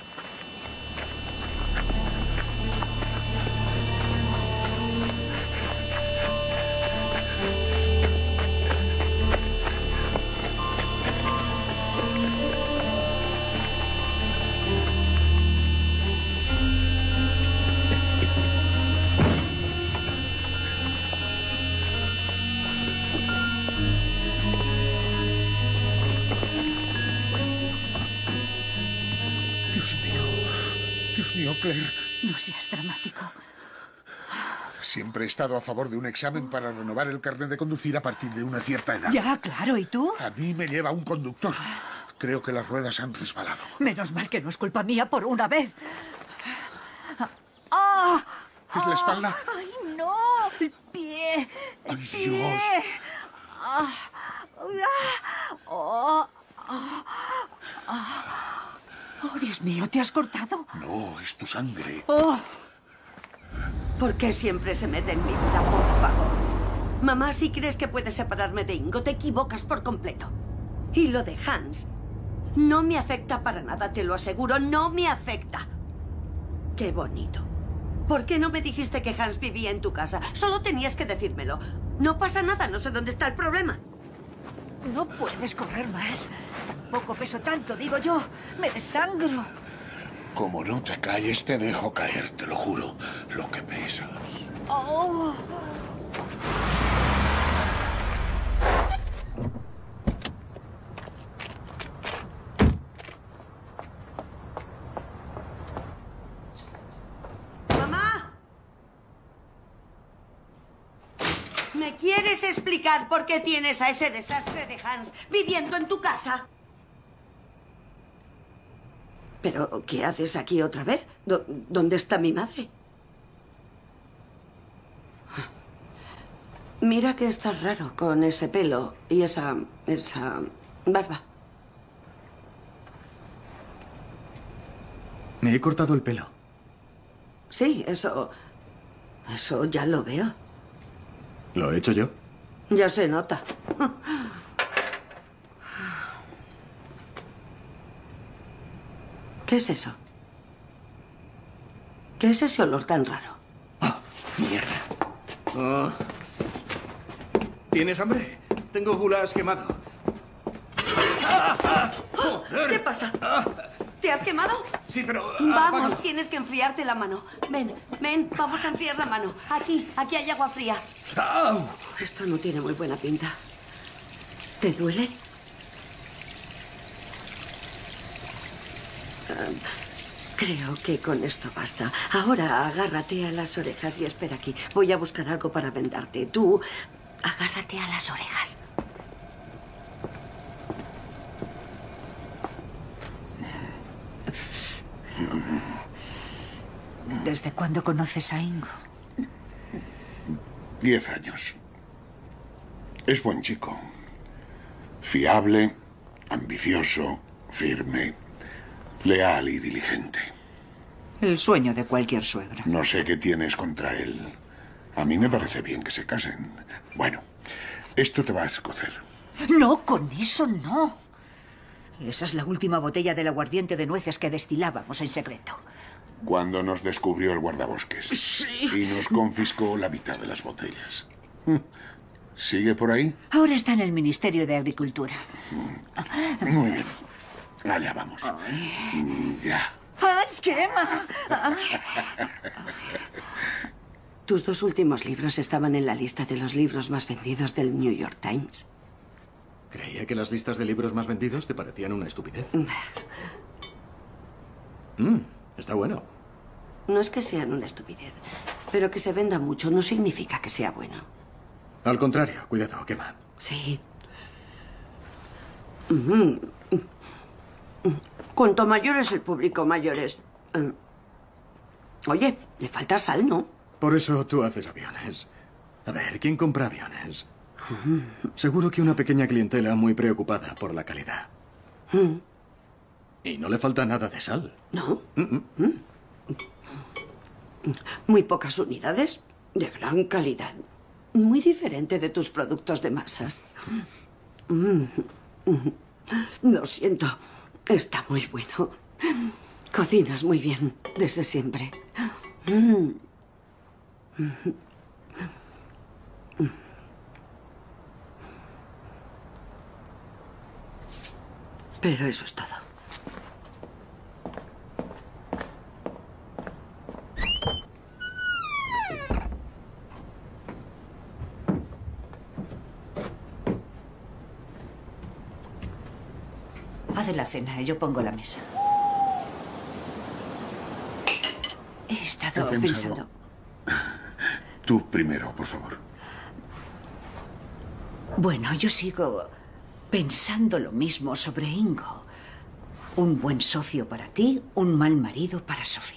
Claire. No seas dramático. Siempre he estado a favor de un examen para renovar el carnet de conducir a partir de una cierta edad. Ya, claro. ¿Y tú? A mí me lleva un conductor. Creo que las ruedas han resbalado. Menos mal que no es culpa mía por una vez. ¡Ah! ¿Es la espalda? ¡Ay, no! ¡El pie! ¡El ¡Ay, pie! Dios! ¡Ah! ¡Oh! ¡Oh, Dios mío! ¿Te has cortado? No, es tu sangre. ¡Oh! ¿Por qué siempre se mete en mi vida, por favor? Mamá, si crees que puedes separarme de Ingo, te equivocas por completo. Y lo de Hans no me afecta para nada, te lo aseguro, no me afecta. Qué bonito. ¿Por qué no me dijiste que Hans vivía en tu casa? Solo tenías que decírmelo. No pasa nada, no sé dónde está el problema. No puedes correr más. Tampoco peso tanto, digo yo. Me desangro. Como no te calles, te dejo caer, te lo juro. Lo que pesas. Oh. ¡Mamá! ¿Me quieres explicar por qué tienes a ese desastre de Hans viviendo en tu casa? ¿Pero qué haces aquí otra vez? ¿Dónde está mi madre? Mira que estás raro con ese pelo y esa barba. Me he cortado el pelo. Sí, eso ya lo veo. ¿Lo he hecho yo? Ya se nota. ¿Qué es eso? ¿Qué es ese olor tan raro? Mierda. Oh. ¿Tienes hambre? Tengo goulash quemado. ¿Qué pasa? ¿Te has quemado? Sí, pero... Vamos, apágalo. tienes que enfriarte la mano. Ven, vamos a enfriar la mano. Aquí hay agua fría. ¡Au! Esto no tiene muy buena pinta. ¿Te duele? Creo que con esto basta. Ahora agárrate a las orejas y espera aquí. Voy a buscar algo para vendarte. Tú, agárrate a las orejas. ¿Desde cuándo conoces a Ingo? 10 años. Es buen chico. Fiable, ambicioso, firme, leal y diligente. El sueño de cualquier suegra. No sé qué tienes contra él. A mí me parece bien que se casen. Bueno, esto te va a escocer. No, con eso no. Esa es la última botella del aguardiente de nueces que destilábamos en secreto. Cuando nos descubrió el guardabosques. Sí. Y nos confiscó la mitad de las botellas. ¿Sigue por ahí? Ahora está en el Ministerio de Agricultura. Muy bien. Allá vamos. Ya. ¡Ay, quema! Tus 2 últimos libros estaban en la lista de los libros más vendidos del New York Times. Creía que las listas de libros más vendidos te parecían una estupidez. Está bueno. No es que sean una estupidez, pero que se venda mucho no significa que sea bueno. Al contrario, cuidado, quema. Sí. Cuanto mayor es el público, mayor es... Oye, le falta sal, ¿no? Por eso tú haces aviones. A ver, ¿quién compra aviones? Seguro que una pequeña clientela muy preocupada por la calidad. Y no le falta nada de sal. ¿No? Muy pocas unidades, de gran calidad. Muy diferente de tus productos de masas. Lo siento, está muy bueno. Cocinas muy bien, desde siempre. Pero eso es todo. Haz de la cena y yo pongo la mesa. estado He pensando... Tú primero, por favor. Bueno, yo sigo pensando lo mismo sobre Ingo. Un buen socio para ti, un mal marido para Sophie.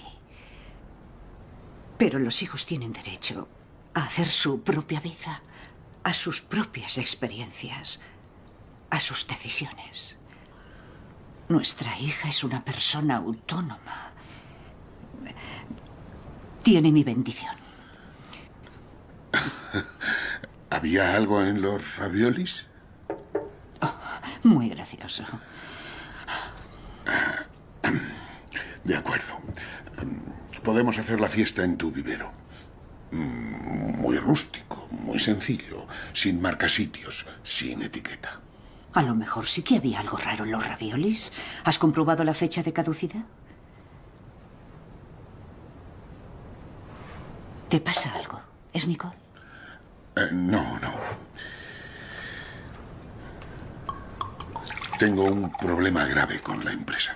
Pero los hijos tienen derecho a hacer su propia vida, a sus propias experiencias, a sus decisiones. Nuestra hija es una persona autónoma. Tiene mi bendición. ¿Había algo en los raviolis? Oh, muy gracioso. De acuerdo. Podemos hacer la fiesta en tu vivero. Muy rústico, muy sencillo, sin marcasitios, sin etiqueta. A lo mejor sí que había algo raro en los raviolis. ¿Has comprobado la fecha de caducidad? ¿Te pasa algo? ¿Es Nicole? No. Tengo un problema grave con la empresa.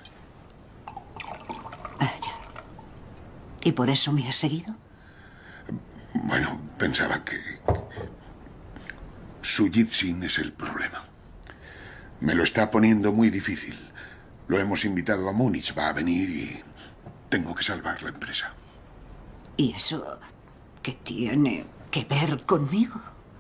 Ah, ya. ¿Y por eso me has seguido? Bueno, pensaba que... Sujit Singh es el problema. Me lo está poniendo muy difícil. Lo hemos invitado a Múnich, va a venir y... tengo que salvar la empresa. ¿Y eso qué tiene que ver conmigo?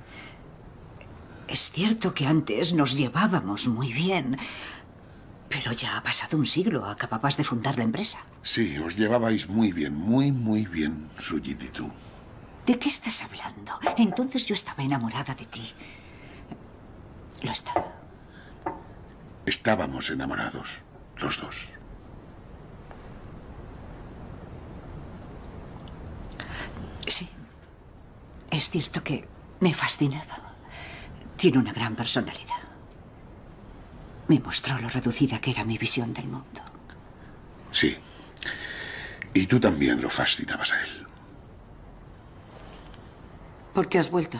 Es cierto que antes nos llevábamos muy bien, pero ya ha pasado un siglo. Acababas de fundar la empresa. Sí, os llevabais muy bien, muy bien, Sujit y tú. ¿De qué estás hablando? Entonces yo estaba enamorada de ti. Lo estaba. Estábamos enamorados, los dos. Sí. Es cierto que me fascinaba. Tiene una gran personalidad. Me mostró lo reducida que era mi visión del mundo. Sí. Y tú también lo fascinabas a él. ¿Por qué has vuelto?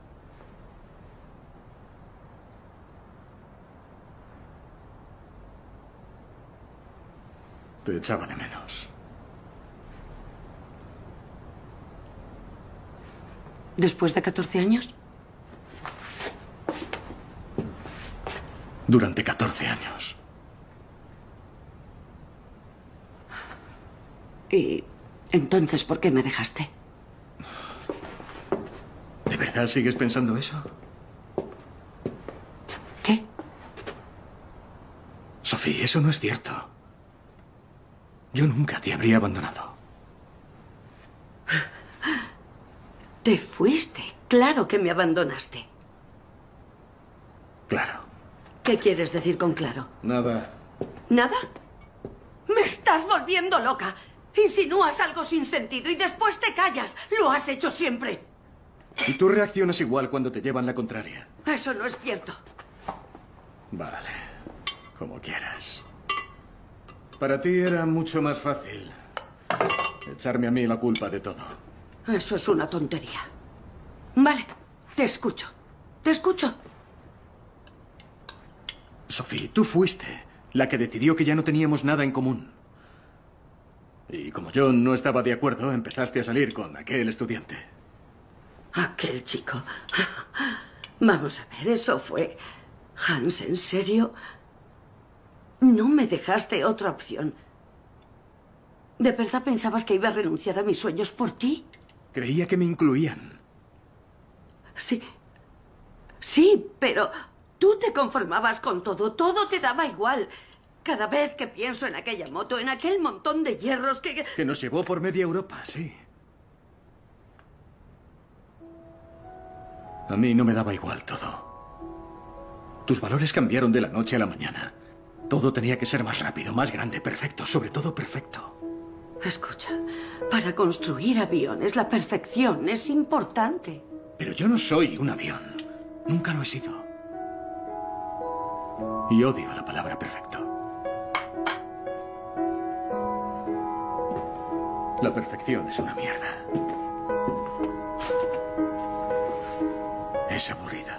Te echaba de menos. ¿Después de 14 años? Durante 14 años. ¿Y entonces por qué me dejaste? ¿De verdad sigues pensando eso? ¿Qué? Sophie, eso no es cierto. Yo nunca te habría abandonado. Te fuiste. Claro que me abandonaste. Claro. ¿Qué quieres decir con claro? Nada. ¿Nada? Me estás volviendo loca. Insinúas algo sin sentido y después te callas. Lo has hecho siempre. Y tú reaccionas igual cuando te llevan la contraria. Eso no es cierto. Vale. Como quieras. Para ti era mucho más fácil echarme a mí la culpa de todo. Eso es una tontería. Vale, te escucho. Te escucho. Sophie, tú fuiste la que decidió que ya no teníamos nada en común. Y como yo no estaba de acuerdo, empezaste a salir con aquel estudiante. Aquel chico. Vamos a ver, eso fue... Hans, ¿en serio? No me dejaste otra opción. ¿De verdad pensabas que iba a renunciar a mis sueños por ti? Creía que me incluían. Sí. Sí, pero tú te conformabas con todo. Todo te daba igual. Cada vez que pienso en aquella moto, en aquel montón de hierros que... Que nos llevó por media Europa, sí. A mí no me daba igual todo. Tus valores cambiaron de la noche a la mañana. Todo tenía que ser más rápido, más grande, perfecto, sobre todo perfecto. Escucha, para construir aviones la perfección es importante. Pero yo no soy un avión. Nunca lo he sido. Y odio la palabra perfecto. La perfección es una mierda. Es aburrida.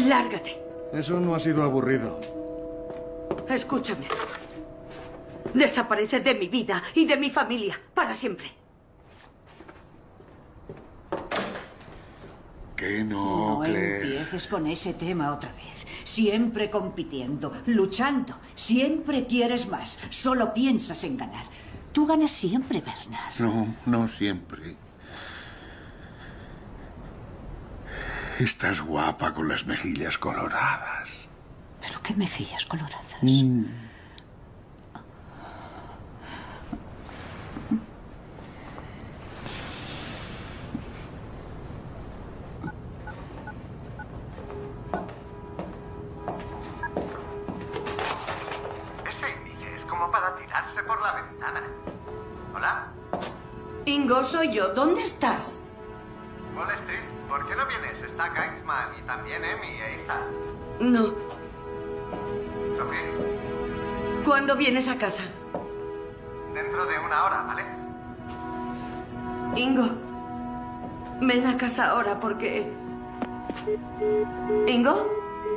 Lárgate. Eso no ha sido aburrido. Escúchame. Desaparece de mi vida y de mi familia para siempre. Que no, No Claire. empieces con ese tema otra vez. Siempre compitiendo, luchando. Siempre quieres más. Solo piensas en ganar. Tú ganas siempre, Bernard. No, no siempre. Estás guapa con las mejillas coloradas. ¿Pero qué mejillas coloradas? Ese Inge es como para tirarse por la ventana. ¿Hola? Ingo, soy yo. ¿Dónde estás? Wall Street, ¿por qué no vienes? Está Gainsman y también Emmy e Isa. No. Sophie, ¿Cuándo vienes a casa? dentro de 1 hora, ¿vale? Ingo, ven a casa ahora porque... ¿Ingo?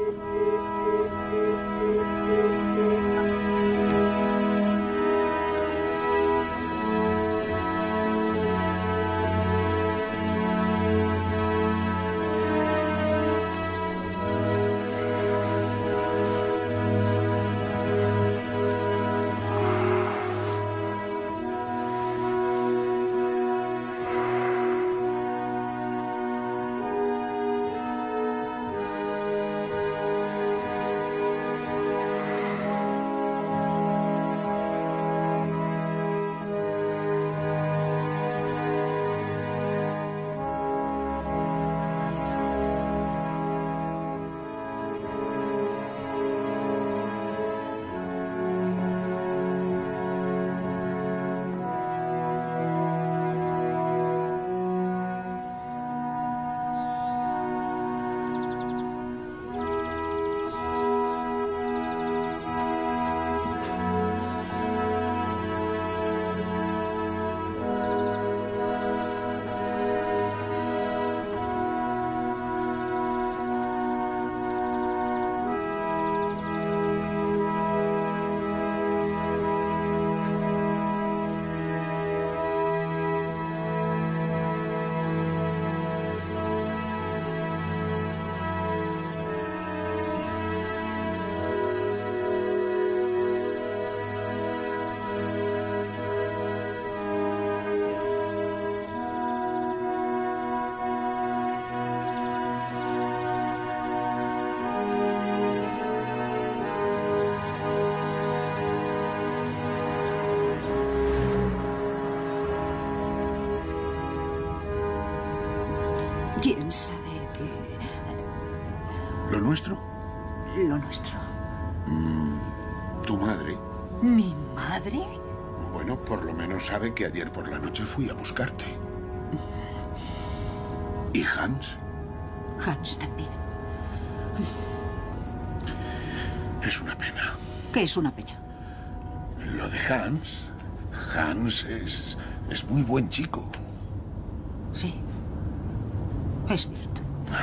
¿Quién sabe que... ¿Lo nuestro? Lo nuestro? ¿Tu madre? ¿Mi madre? Bueno, por lo menos sabe que ayer por la noche fui a buscarte. ¿Y Hans? Hans también. Es una pena. ¿Qué es una pena? Lo de Hans... Hans es muy buen chico. Sí. Es cierto.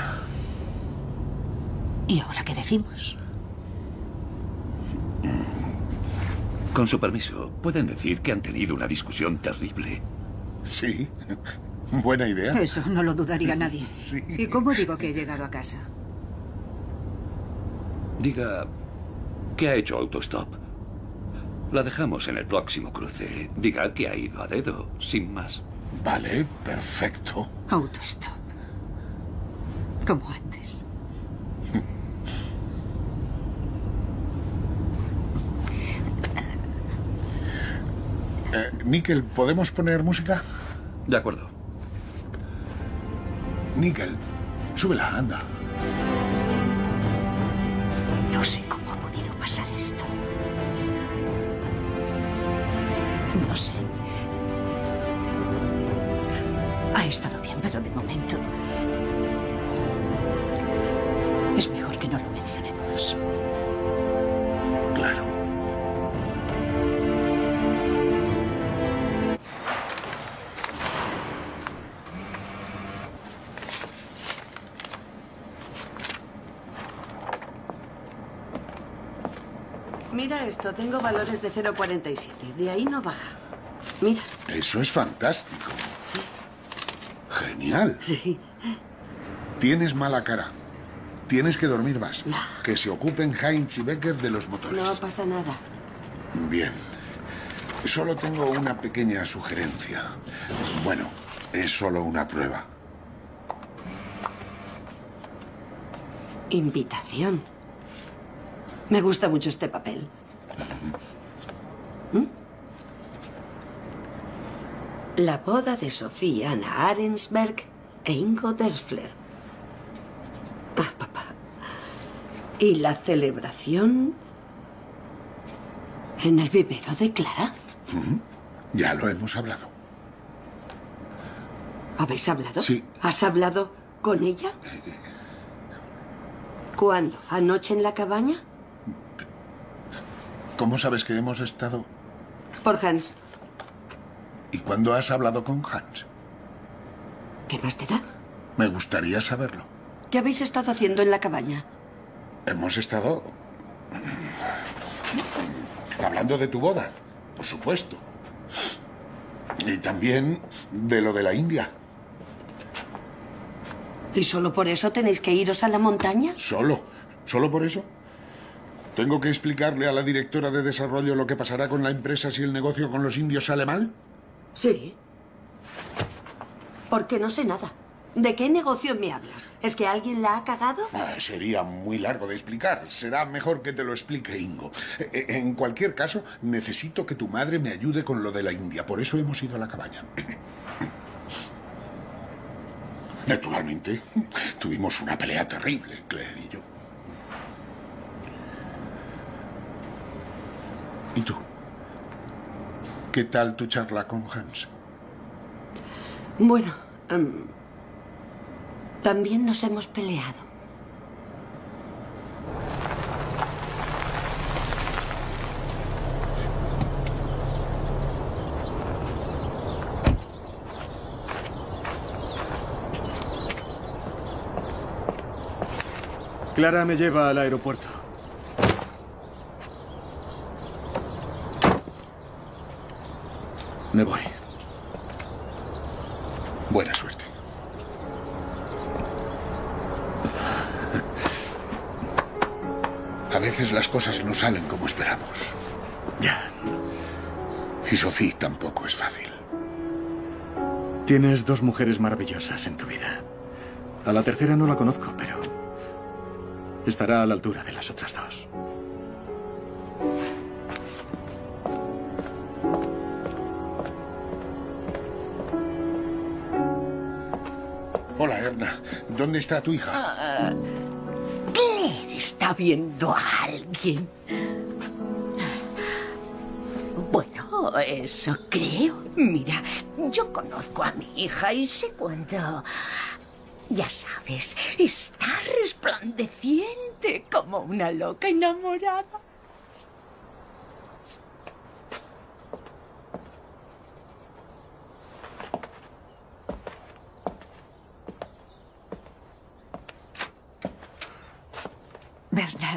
¿Y ahora qué decimos? Con su permiso, pueden decir que han tenido una discusión terrible. Sí. Buena idea. Eso no lo dudaría nadie. Sí. ¿Y cómo digo que he llegado a casa? Diga que ha hecho autostop. La dejamos en el próximo cruce. Diga que ha ido a dedo, sin más. Vale, perfecto. Autostop. Como antes. Níquel, ¿podemos poner música? De acuerdo. Níquel, súbela, anda. No sé cómo ha podido pasar esto. No sé. Ha estado bien, pero de momento... es mejor que no lo mencionemos. Claro. Mira esto, tengo valores de 0,47. De ahí no baja. Mira. Eso es fantástico. Sí. Genial. Sí. Tienes mala cara. Tienes que dormir más. Que se ocupen Heinz y Becker de los motores. No pasa nada. Bien. Solo tengo una pequeña sugerencia. Bueno, es solo una prueba. Invitación. Me gusta mucho este papel. ¿Mm? La boda de Sofía Anna Arensberg e Ingo Delsfler. Ah, papá. Y la celebración en el vivero de Clara. Ya lo hemos hablado. ¿Habéis hablado? Sí. ¿Has hablado con ella? ¿Cuándo? ¿Anoche en la cabaña? ¿Cómo sabes que hemos estado? Por Hans. ¿Y cuándo has hablado con Hans? ¿Qué más te da? Me gustaría saberlo. ¿Qué habéis estado haciendo en la cabaña? Hemos estado hablando de tu boda, por supuesto. Y también de lo de la India. ¿Y solo por eso tenéis que iros a la montaña? ¿Solo por eso? ¿Tengo que explicarle a la directora de desarrollo lo que pasará con la empresa si el negocio con los indios sale mal? Sí. Porque no sé nada. ¿De qué negocio me hablas? ¿Es que alguien la ha cagado? Sería muy largo de explicar. Será mejor que te lo explique Ingo. En cualquier caso, necesito que tu madre me ayude con lo de la India. Por eso hemos ido a la cabaña. Naturalmente, tuvimos una pelea terrible, Claire y yo. ¿Y tú? ¿Qué tal tu charla con Hans? Bueno, también nos hemos peleado. Clara me lleva al aeropuerto. Me voy. Buena suerte. A veces las cosas no salen como esperamos. Ya. Y Sophie tampoco es fácil. Tienes dos mujeres maravillosas en tu vida. A la tercera no la conozco, pero estará a la altura de las otras dos. Hola, Erna. ¿Dónde está tu hija? Claire está viendo a alguien. Bueno, eso creo. Mira, yo conozco a mi hija y sé cuándo... Ya sabes, está resplandeciente como una loca enamorada. Bernard.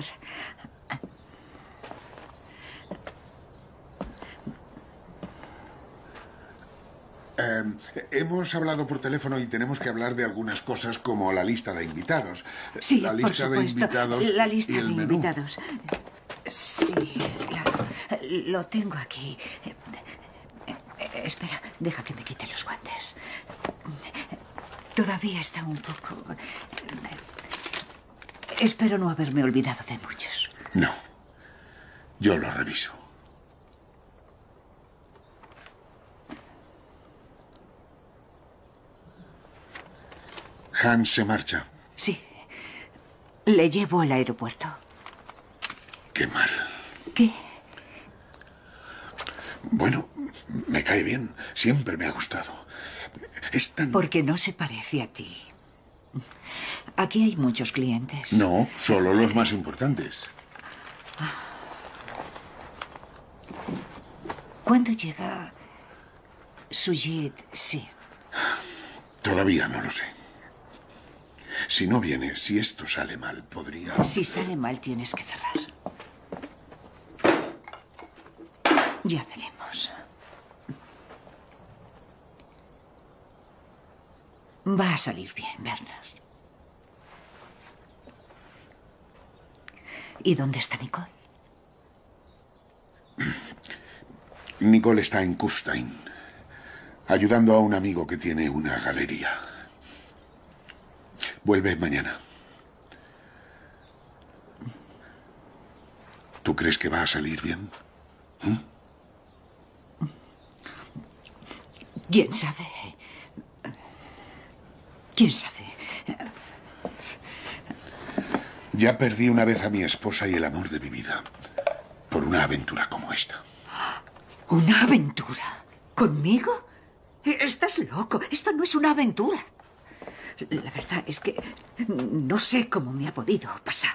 Hemos hablado por teléfono y tenemos que hablar de algunas cosas como la lista de invitados. Sí, la por lista de supuesto. invitados La lista y el de menú. invitados. Sí, claro. Lo tengo aquí. Espera, deja que me quite los guantes. Todavía está un poco... Espero no haberme olvidado de muchos. No. Yo lo reviso. Hans se marcha. Sí. Le llevo al aeropuerto. Qué mal. ¿Qué? Bueno, me cae bien. Siempre me ha gustado. Es tan... Porque no se parece a ti. Aquí hay muchos clientes. No, solo los más importantes. ¿Cuándo llega Sujit? Sí. Todavía no lo sé. Si no viene, si esto sale mal, podría... Si sale mal, tienes que cerrar. Ya veremos. Va a salir bien, Bernard. ¿Y dónde está Nicole? Nicole está en Kufstein, ayudando a un amigo que tiene una galería. Vuelve mañana. ¿Tú crees que va a salir bien? ¿Quién sabe? ¿Quién sabe? Ya perdí una vez a mi esposa y el amor de mi vida por una aventura como esta. ¿Una aventura? ¿Conmigo? Estás loco. Esto no es una aventura. La verdad es que no sé cómo me ha podido pasar.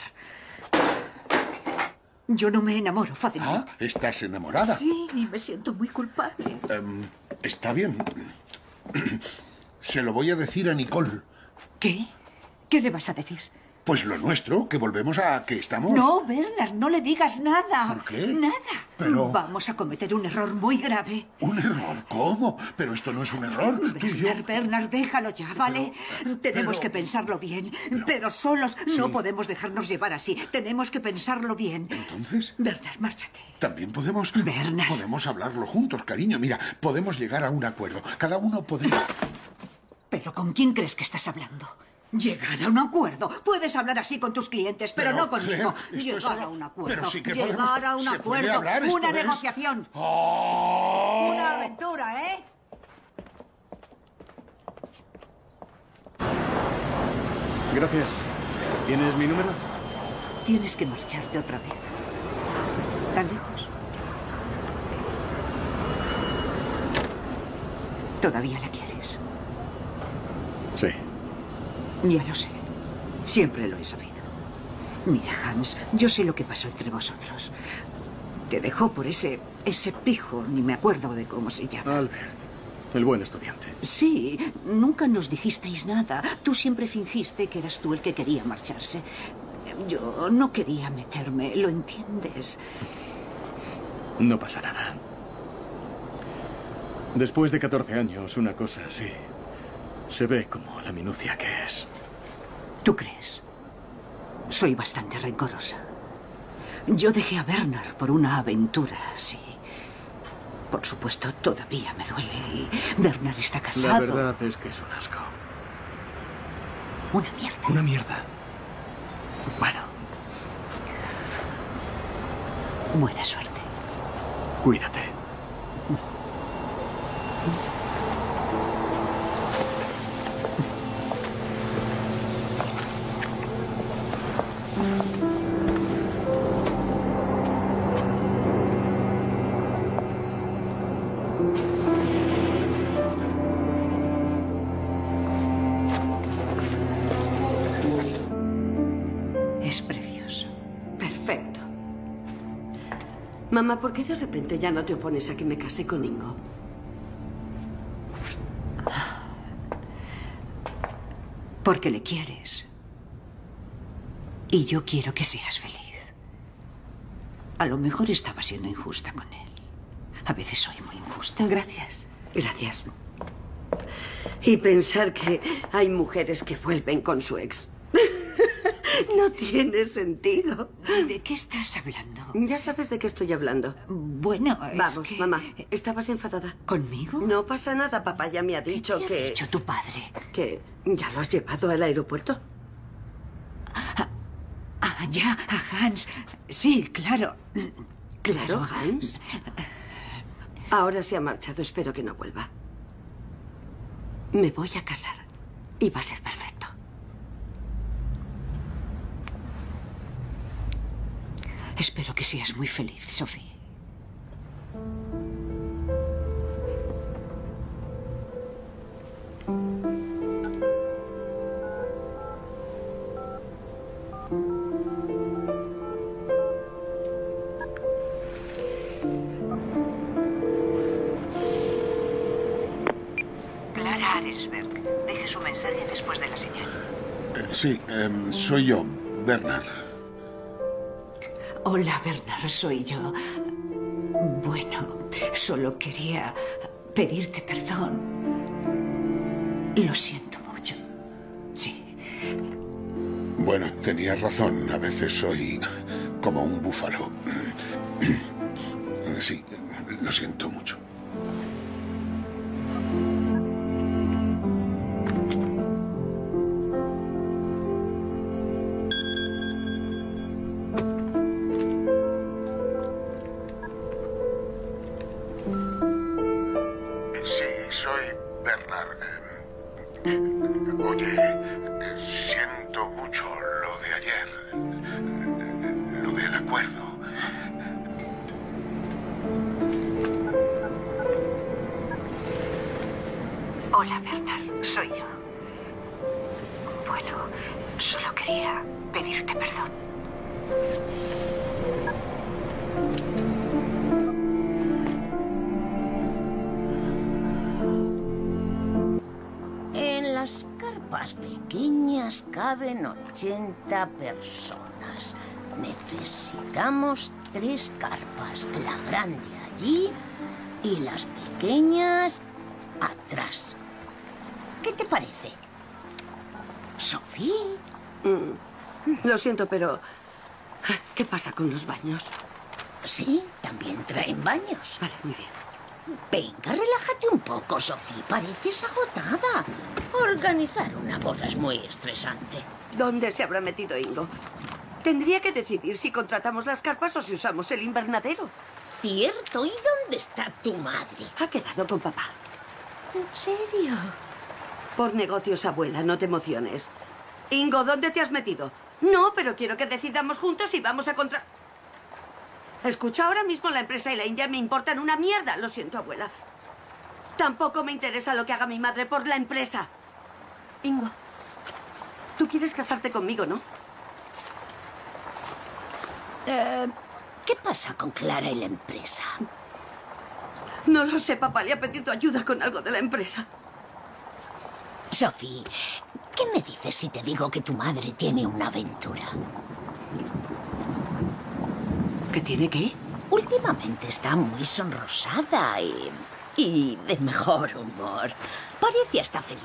Yo no me enamoro fácilmente. Ah, ¿estás enamorada? Sí, y me siento muy culpable. Está bien. Se lo voy a decir a Nicole. ¿Qué? ¿Qué le vas a decir? Pues lo nuestro, que volvemos a que estamos... No, Bernard, no le digas nada. ¿Por qué? Nada. Pero... Vamos a cometer un error muy grave. ¿Un error? ¿Cómo? Pero esto no es un error. Tú y yo... Bernard, déjalo ya, ¿vale? Tenemos que pensarlo bien. Pero solos no podemos dejarnos llevar así. Tenemos que pensarlo bien. ¿Entonces? Bernard, márchate. También podemos... Bernard. Podemos hablarlo juntos, cariño. Mira, podemos llegar a un acuerdo. Cada uno podría... ¿Pero con quién crees que estás hablando? Llegar a un acuerdo. Puedes hablar así con tus clientes, pero no conmigo. Llegar a un acuerdo. Pero sí que llegar a un acuerdo. Una negociación. Una aventura, ¿eh? Gracias. ¿Tienes mi número? Tienes que marcharte otra vez. ¿Tan lejos? ¿Todavía la quieres? Sí. Ya lo sé. Siempre lo he sabido. Mira, Hans, yo sé lo que pasó entre vosotros. Te dejó por ese pijo, ni me acuerdo de cómo se llama. Albert, el buen estudiante. Sí, nunca nos dijisteis nada. Tú siempre fingiste que eras tú el que quería marcharse. Yo no quería meterme, ¿lo entiendes? No pasa nada. Después de 14 años, una cosa así se ve como la minucia que es. ¿Tú crees? Soy bastante rencorosa. Yo dejé a Bernard por una aventura así. Por supuesto, todavía me duele. Y Bernard está casado. La verdad es que es un asco. Una mierda. Una mierda. Bueno. Buena suerte. Cuídate. Es precioso. Perfecto. Mamá, ¿por qué de repente ya no te opones a que me case con Ingo? Porque le quieres. Y yo quiero que seas feliz. A lo mejor estaba siendo injusta con él. A veces soy muy injusta. Gracias. Gracias. Y pensar que hay mujeres que vuelven con su ex. No tiene sentido. ¿De qué estás hablando? Ya sabes de qué estoy hablando. Bueno, vamos, mamá. ¿Estabas enfadada? ¿Conmigo? No pasa nada. Papá ya me ha dicho ¿Qué te ha dicho tu padre? Que ya lo has llevado al aeropuerto. Ya, a Hans. Sí, claro. ¿Claro, Hans? Ahora se ha marchado. Espero que no vuelva. Me voy a casar. Y va a ser perfecto. Espero que seas muy feliz, Sophie. Clara Aresberg. Deje su mensaje después de la señal. Sí, soy yo, Bernard. Hola, Bernard, soy yo. Bueno, Solo quería pedirte perdón. Lo siento mucho. Sí. Bueno, tenías razón. A veces soy como un búfalo. Sí, lo siento mucho. Sí, soy Bernard. Oye, siento mucho lo de ayer. Lo del acuerdo. Hola, Bernard. Soy yo. Bueno, solo quería pedirte perdón. En las carpas pequeñas caben 80 personas. Necesitamos 3 carpas. La grande allí y las pequeñas atrás. ¿Qué te parece? ¿Sofía? Lo siento, pero... ¿qué pasa con los baños? Sí, también traen baños. Vale, muy bien. Venga, relájate un poco, Sofía. Pareces agotada. Organizar una boda es muy estresante. ¿Dónde se habrá metido Ingo? Tendría que decidir si contratamos las carpas o si usamos el invernadero. Cierto. ¿Y dónde está tu madre? Ha quedado con papá. ¿En serio? Por negocios, abuela, no te emociones. Ingo, ¿dónde te has metido? No, pero quiero que decidamos juntos y vamos a contra... Escucha, ahora mismo la empresa y la India me importan una mierda. Lo siento, abuela. Tampoco me interesa lo que haga mi madre por la empresa. Ingo, tú quieres casarte conmigo, ¿no? ¿Qué pasa con Clara y la empresa? No lo sé, papá le ha pedido ayuda con algo de la empresa. Sofía, ¿qué me dices si te digo que tu madre tiene una aventura? ¿Qué tiene qué? Últimamente está muy sonrosada y de mejor humor. Parece hasta feliz.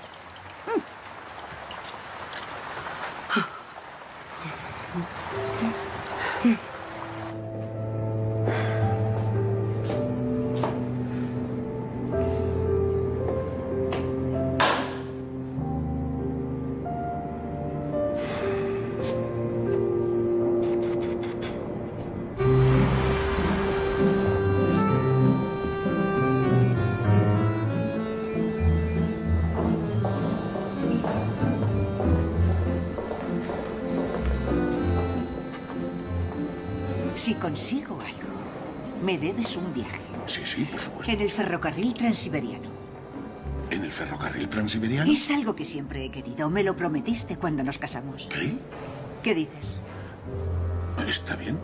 Si consigo algo, me debes un viaje. Sí, sí, por supuesto. En el ferrocarril transiberiano. ¿En el ferrocarril transiberiano? Es algo que siempre he querido. Me lo prometiste cuando nos casamos. ¿Qué? ¿Qué dices? Está bien.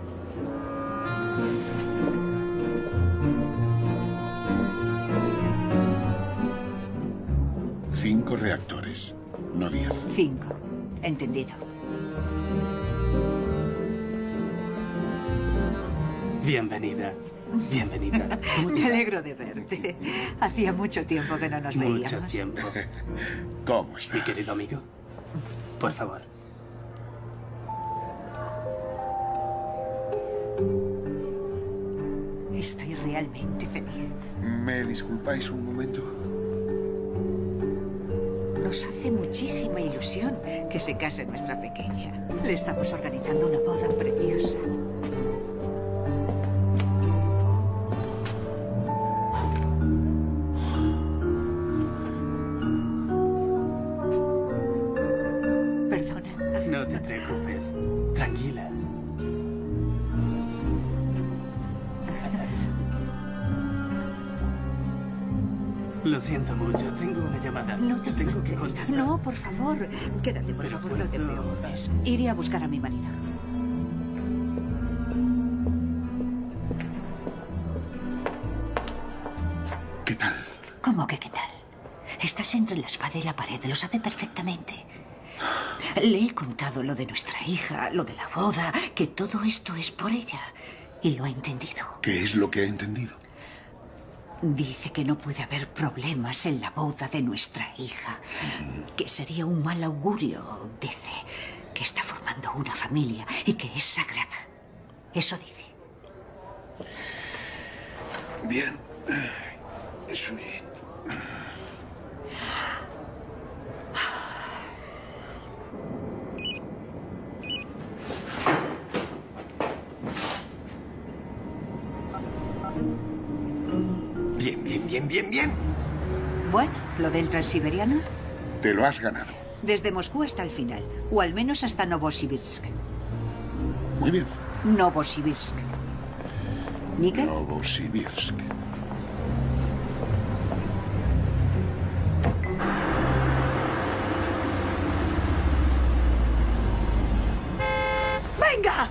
Cinco reactores, no 10. 5. Entendido. Bienvenida. Bienvenida. Me alegro de verte. Hacía mucho tiempo que no nos veíamos. Mucho tiempo. ¿Cómo estás? Mi querido amigo, por favor. Estoy realmente feliz. ¿Me disculpáis un momento? Nos hace muchísima ilusión que se case nuestra pequeña. Le estamos organizando una boda preciosa. Perdona. No te preocupes. Tranquila. Lo siento mucho. Tengo una llamada. No te tengo que contestar. No, por favor. Quédate, por favor, no te preocupes. Iré a buscar a mi marido. ¿Qué tal? ¿Cómo que qué tal? Estás entre la espada y la pared, lo sabe perfectamente. Le he contado lo de nuestra hija, lo de la boda, que todo esto es por ella. Y lo ha entendido. ¿Qué es lo que ha entendido? Dice que no puede haber problemas en la boda de nuestra hija. Que sería un mal augurio. Dice que está formando una familia y que es sagrada. Eso dice. Bien. Sweet. Bien. Bueno, lo del transiberiano. Te lo has ganado. Desde Moscú hasta el final. O al menos hasta Novosibirsk. Muy bien. Novosibirsk. ¿Nika? Novosibirsk. ¡Venga!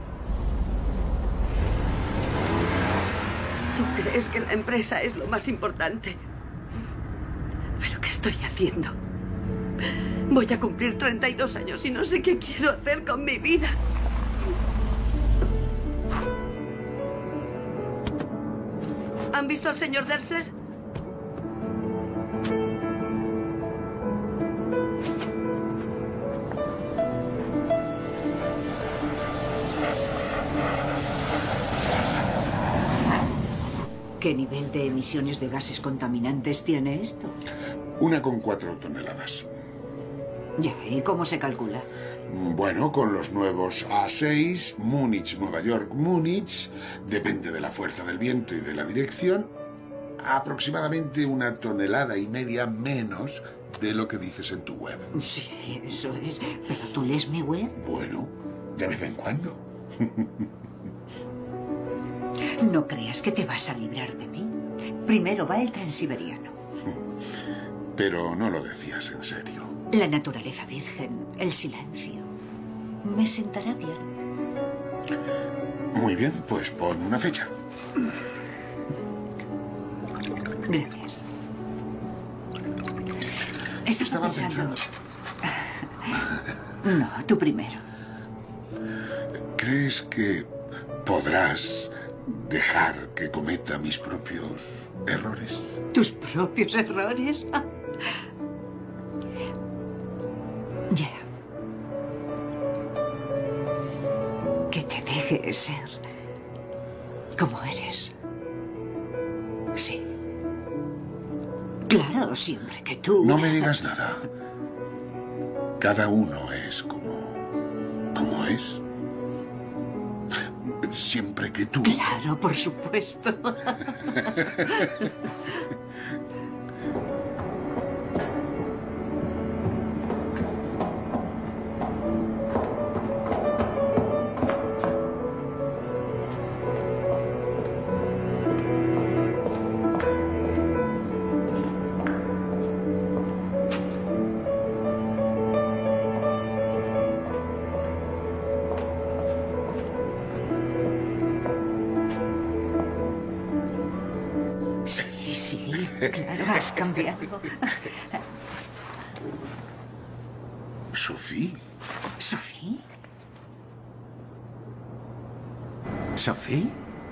¿Tú crees que la empresa es lo más importante? ¿Pero qué estoy haciendo? Voy a cumplir 32 años y no sé qué quiero hacer con mi vida. ¿Han visto al señor Derfler? ¿Qué nivel de emisiones de gases contaminantes tiene esto? 1,4 toneladas. Ya, ¿y cómo se calcula? Bueno, con los nuevos A6, Múnich, Nueva York, Múnich, depende de la fuerza del viento y de la dirección, aproximadamente 1,5 toneladas menos de lo que dices en tu web. Sí, eso es. ¿Pero tú lees mi web? Bueno, de vez en cuando. No creas que te vas a librar de mí. Primero va el transiberiano. Pero no lo decías en serio. La naturaleza virgen, el silencio. Me sentará bien. Muy bien, pues pon una fecha. Gracias. Estaba pensando... No, tú primero. ¿Crees que podrás dejar que cometa mis propios errores? ¿Tus propios errores? Ya. Que te deje ser como eres. Sí. Claro, siempre que tú... No me digas nada. Cada uno es como es. Siempre que tú... Claro, por supuesto. Claro, has cambiado. ¿Sophie? ¿Sophie? ¿Sophie?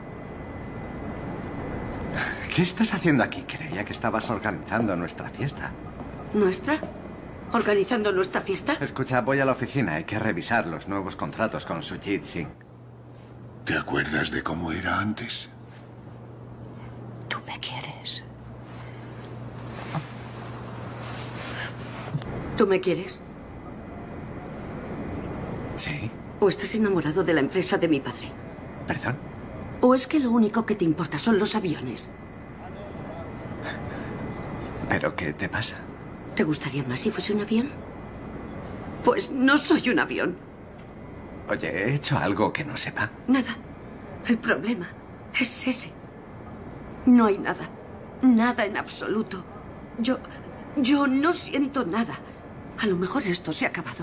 ¿Qué estás haciendo aquí? Creía que estabas organizando nuestra fiesta. ¿Nuestra? ¿Organizando nuestra fiesta? Escucha, voy a la oficina. Hay que revisar los nuevos contratos con Sujit Singh. ¿Te acuerdas de cómo era antes? ¿Tú me quieres? ¿Tú me quieres? Sí. ¿O estás enamorado de la empresa de mi padre? ¿Perdón? ¿O es que lo único que te importa son los aviones? ¿Pero qué te pasa? ¿Te gustaría más si fuese un avión? Pues no soy un avión. Oye, ¿he hecho algo que no sepa? Nada. El problema es ese. No hay nada. Nada en absoluto. Yo no siento nada. A lo mejor esto se ha acabado.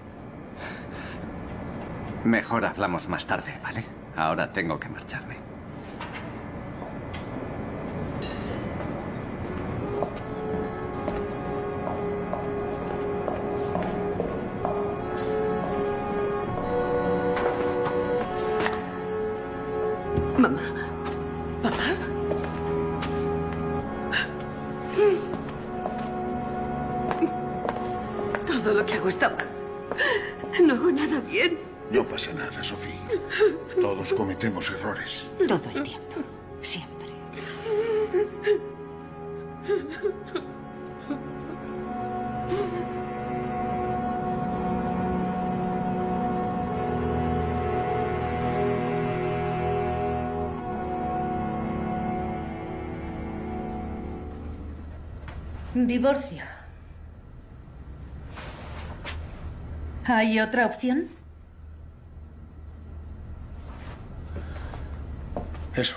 Mejor hablamos más tarde, ¿vale? Ahora tengo que marcharme. Mamá. ¿Papá? Todo lo que hago está mal. No hago nada bien. No pasa nada, Sophie. Todos cometemos errores. Todo el tiempo. Siempre. Divorcio. ¿Hay otra opción? Eso.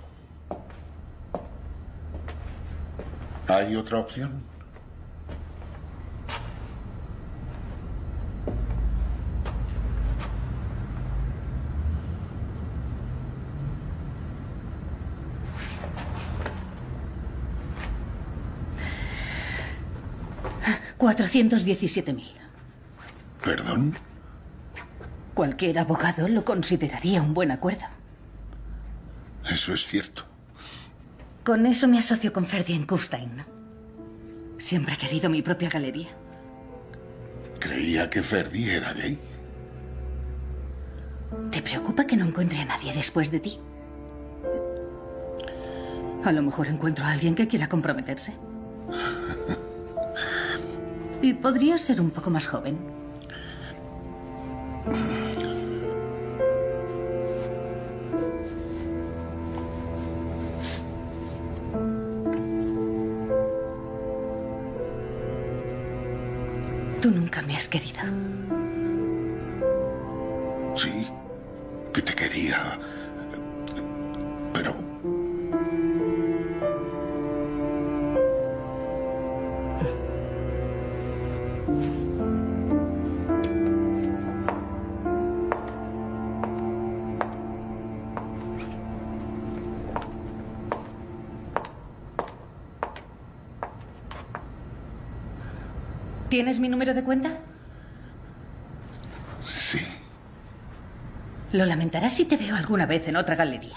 ¿Hay otra opción? $417.000. ¿Perdón? Cualquier abogado lo consideraría un buen acuerdo. Eso es cierto. Con eso me asocio con Ferdi Kufstein. Siempre he querido mi propia galería. Creía que Ferdi era gay. ¿Te preocupa que no encuentre a nadie después de ti? A lo mejor encuentro a alguien que quiera comprometerse. Y podría ser un poco más joven. Tú nunca me has querido. Sí, que te quería. Pero... ¿Tienes mi número de cuenta? Sí. Lo lamentarás si te veo alguna vez en otra galería.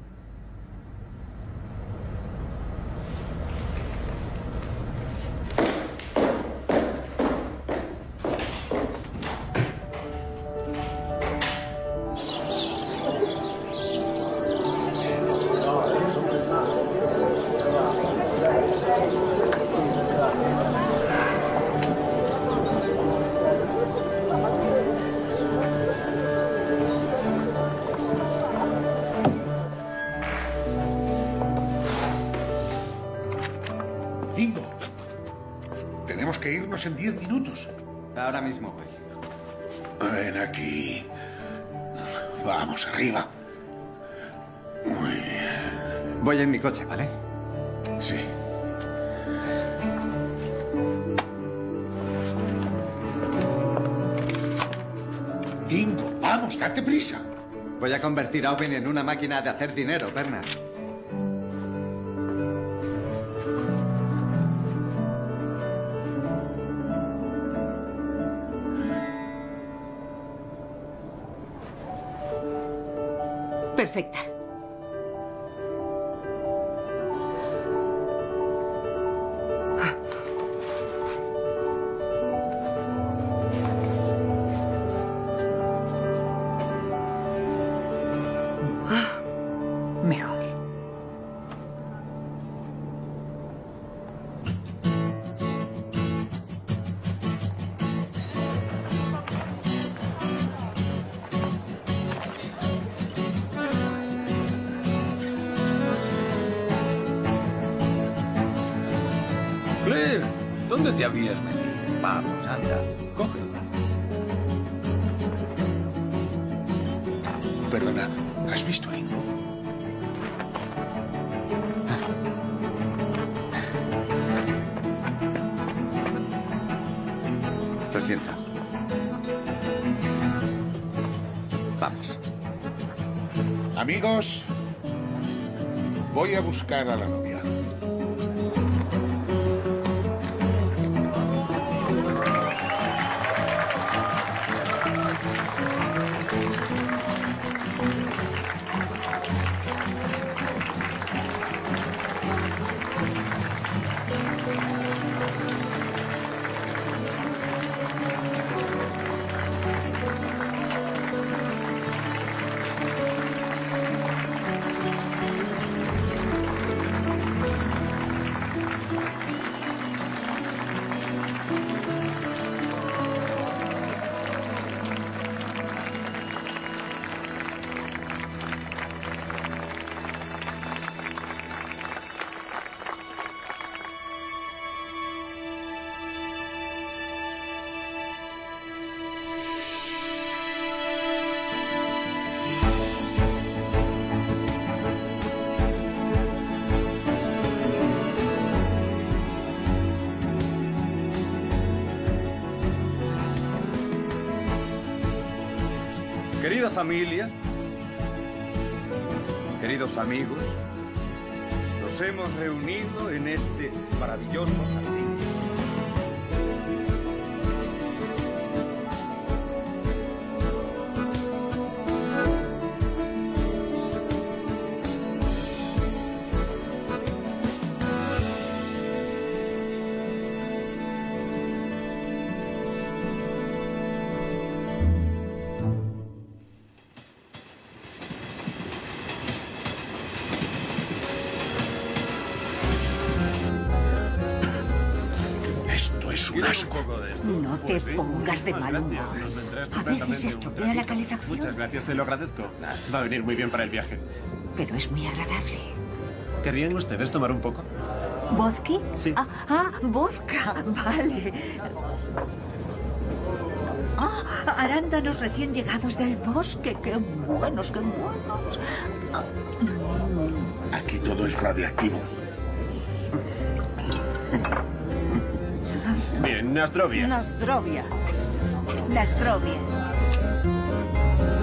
Ingo, tenemos que irnos en 10 minutos. Ahora mismo voy. Ven aquí. Vamos, arriba. Muy bien. Voy en mi coche, ¿vale? Sí. Ingo, vamos, date prisa. Voy a convertir a Owen en una máquina de hacer dinero, Bernard. Perfecta. Mejor. Claire, ¿dónde te habías metido? Vamos, anda, cógelo. Perdona, ¿has visto a Ingo? Lo siento. Vamos. Amigos, voy a buscar a la novia. Querida familia, queridos amigos, nos hemos reunido en este maravilloso jardín. No te pongas de mal humor. A veces estropea la calefacción. Muchas gracias, se lo agradezco. Va a venir muy bien para el viaje. Pero es muy agradable. ¿Querrían ustedes tomar un poco? ¿Vodka? Sí. Vodka. Vale. Arándanos recién llegados del bosque. ¡Qué buenos, qué buenos! Aquí todo es radiactivo. Bien, Nastrovia. Nastrovia.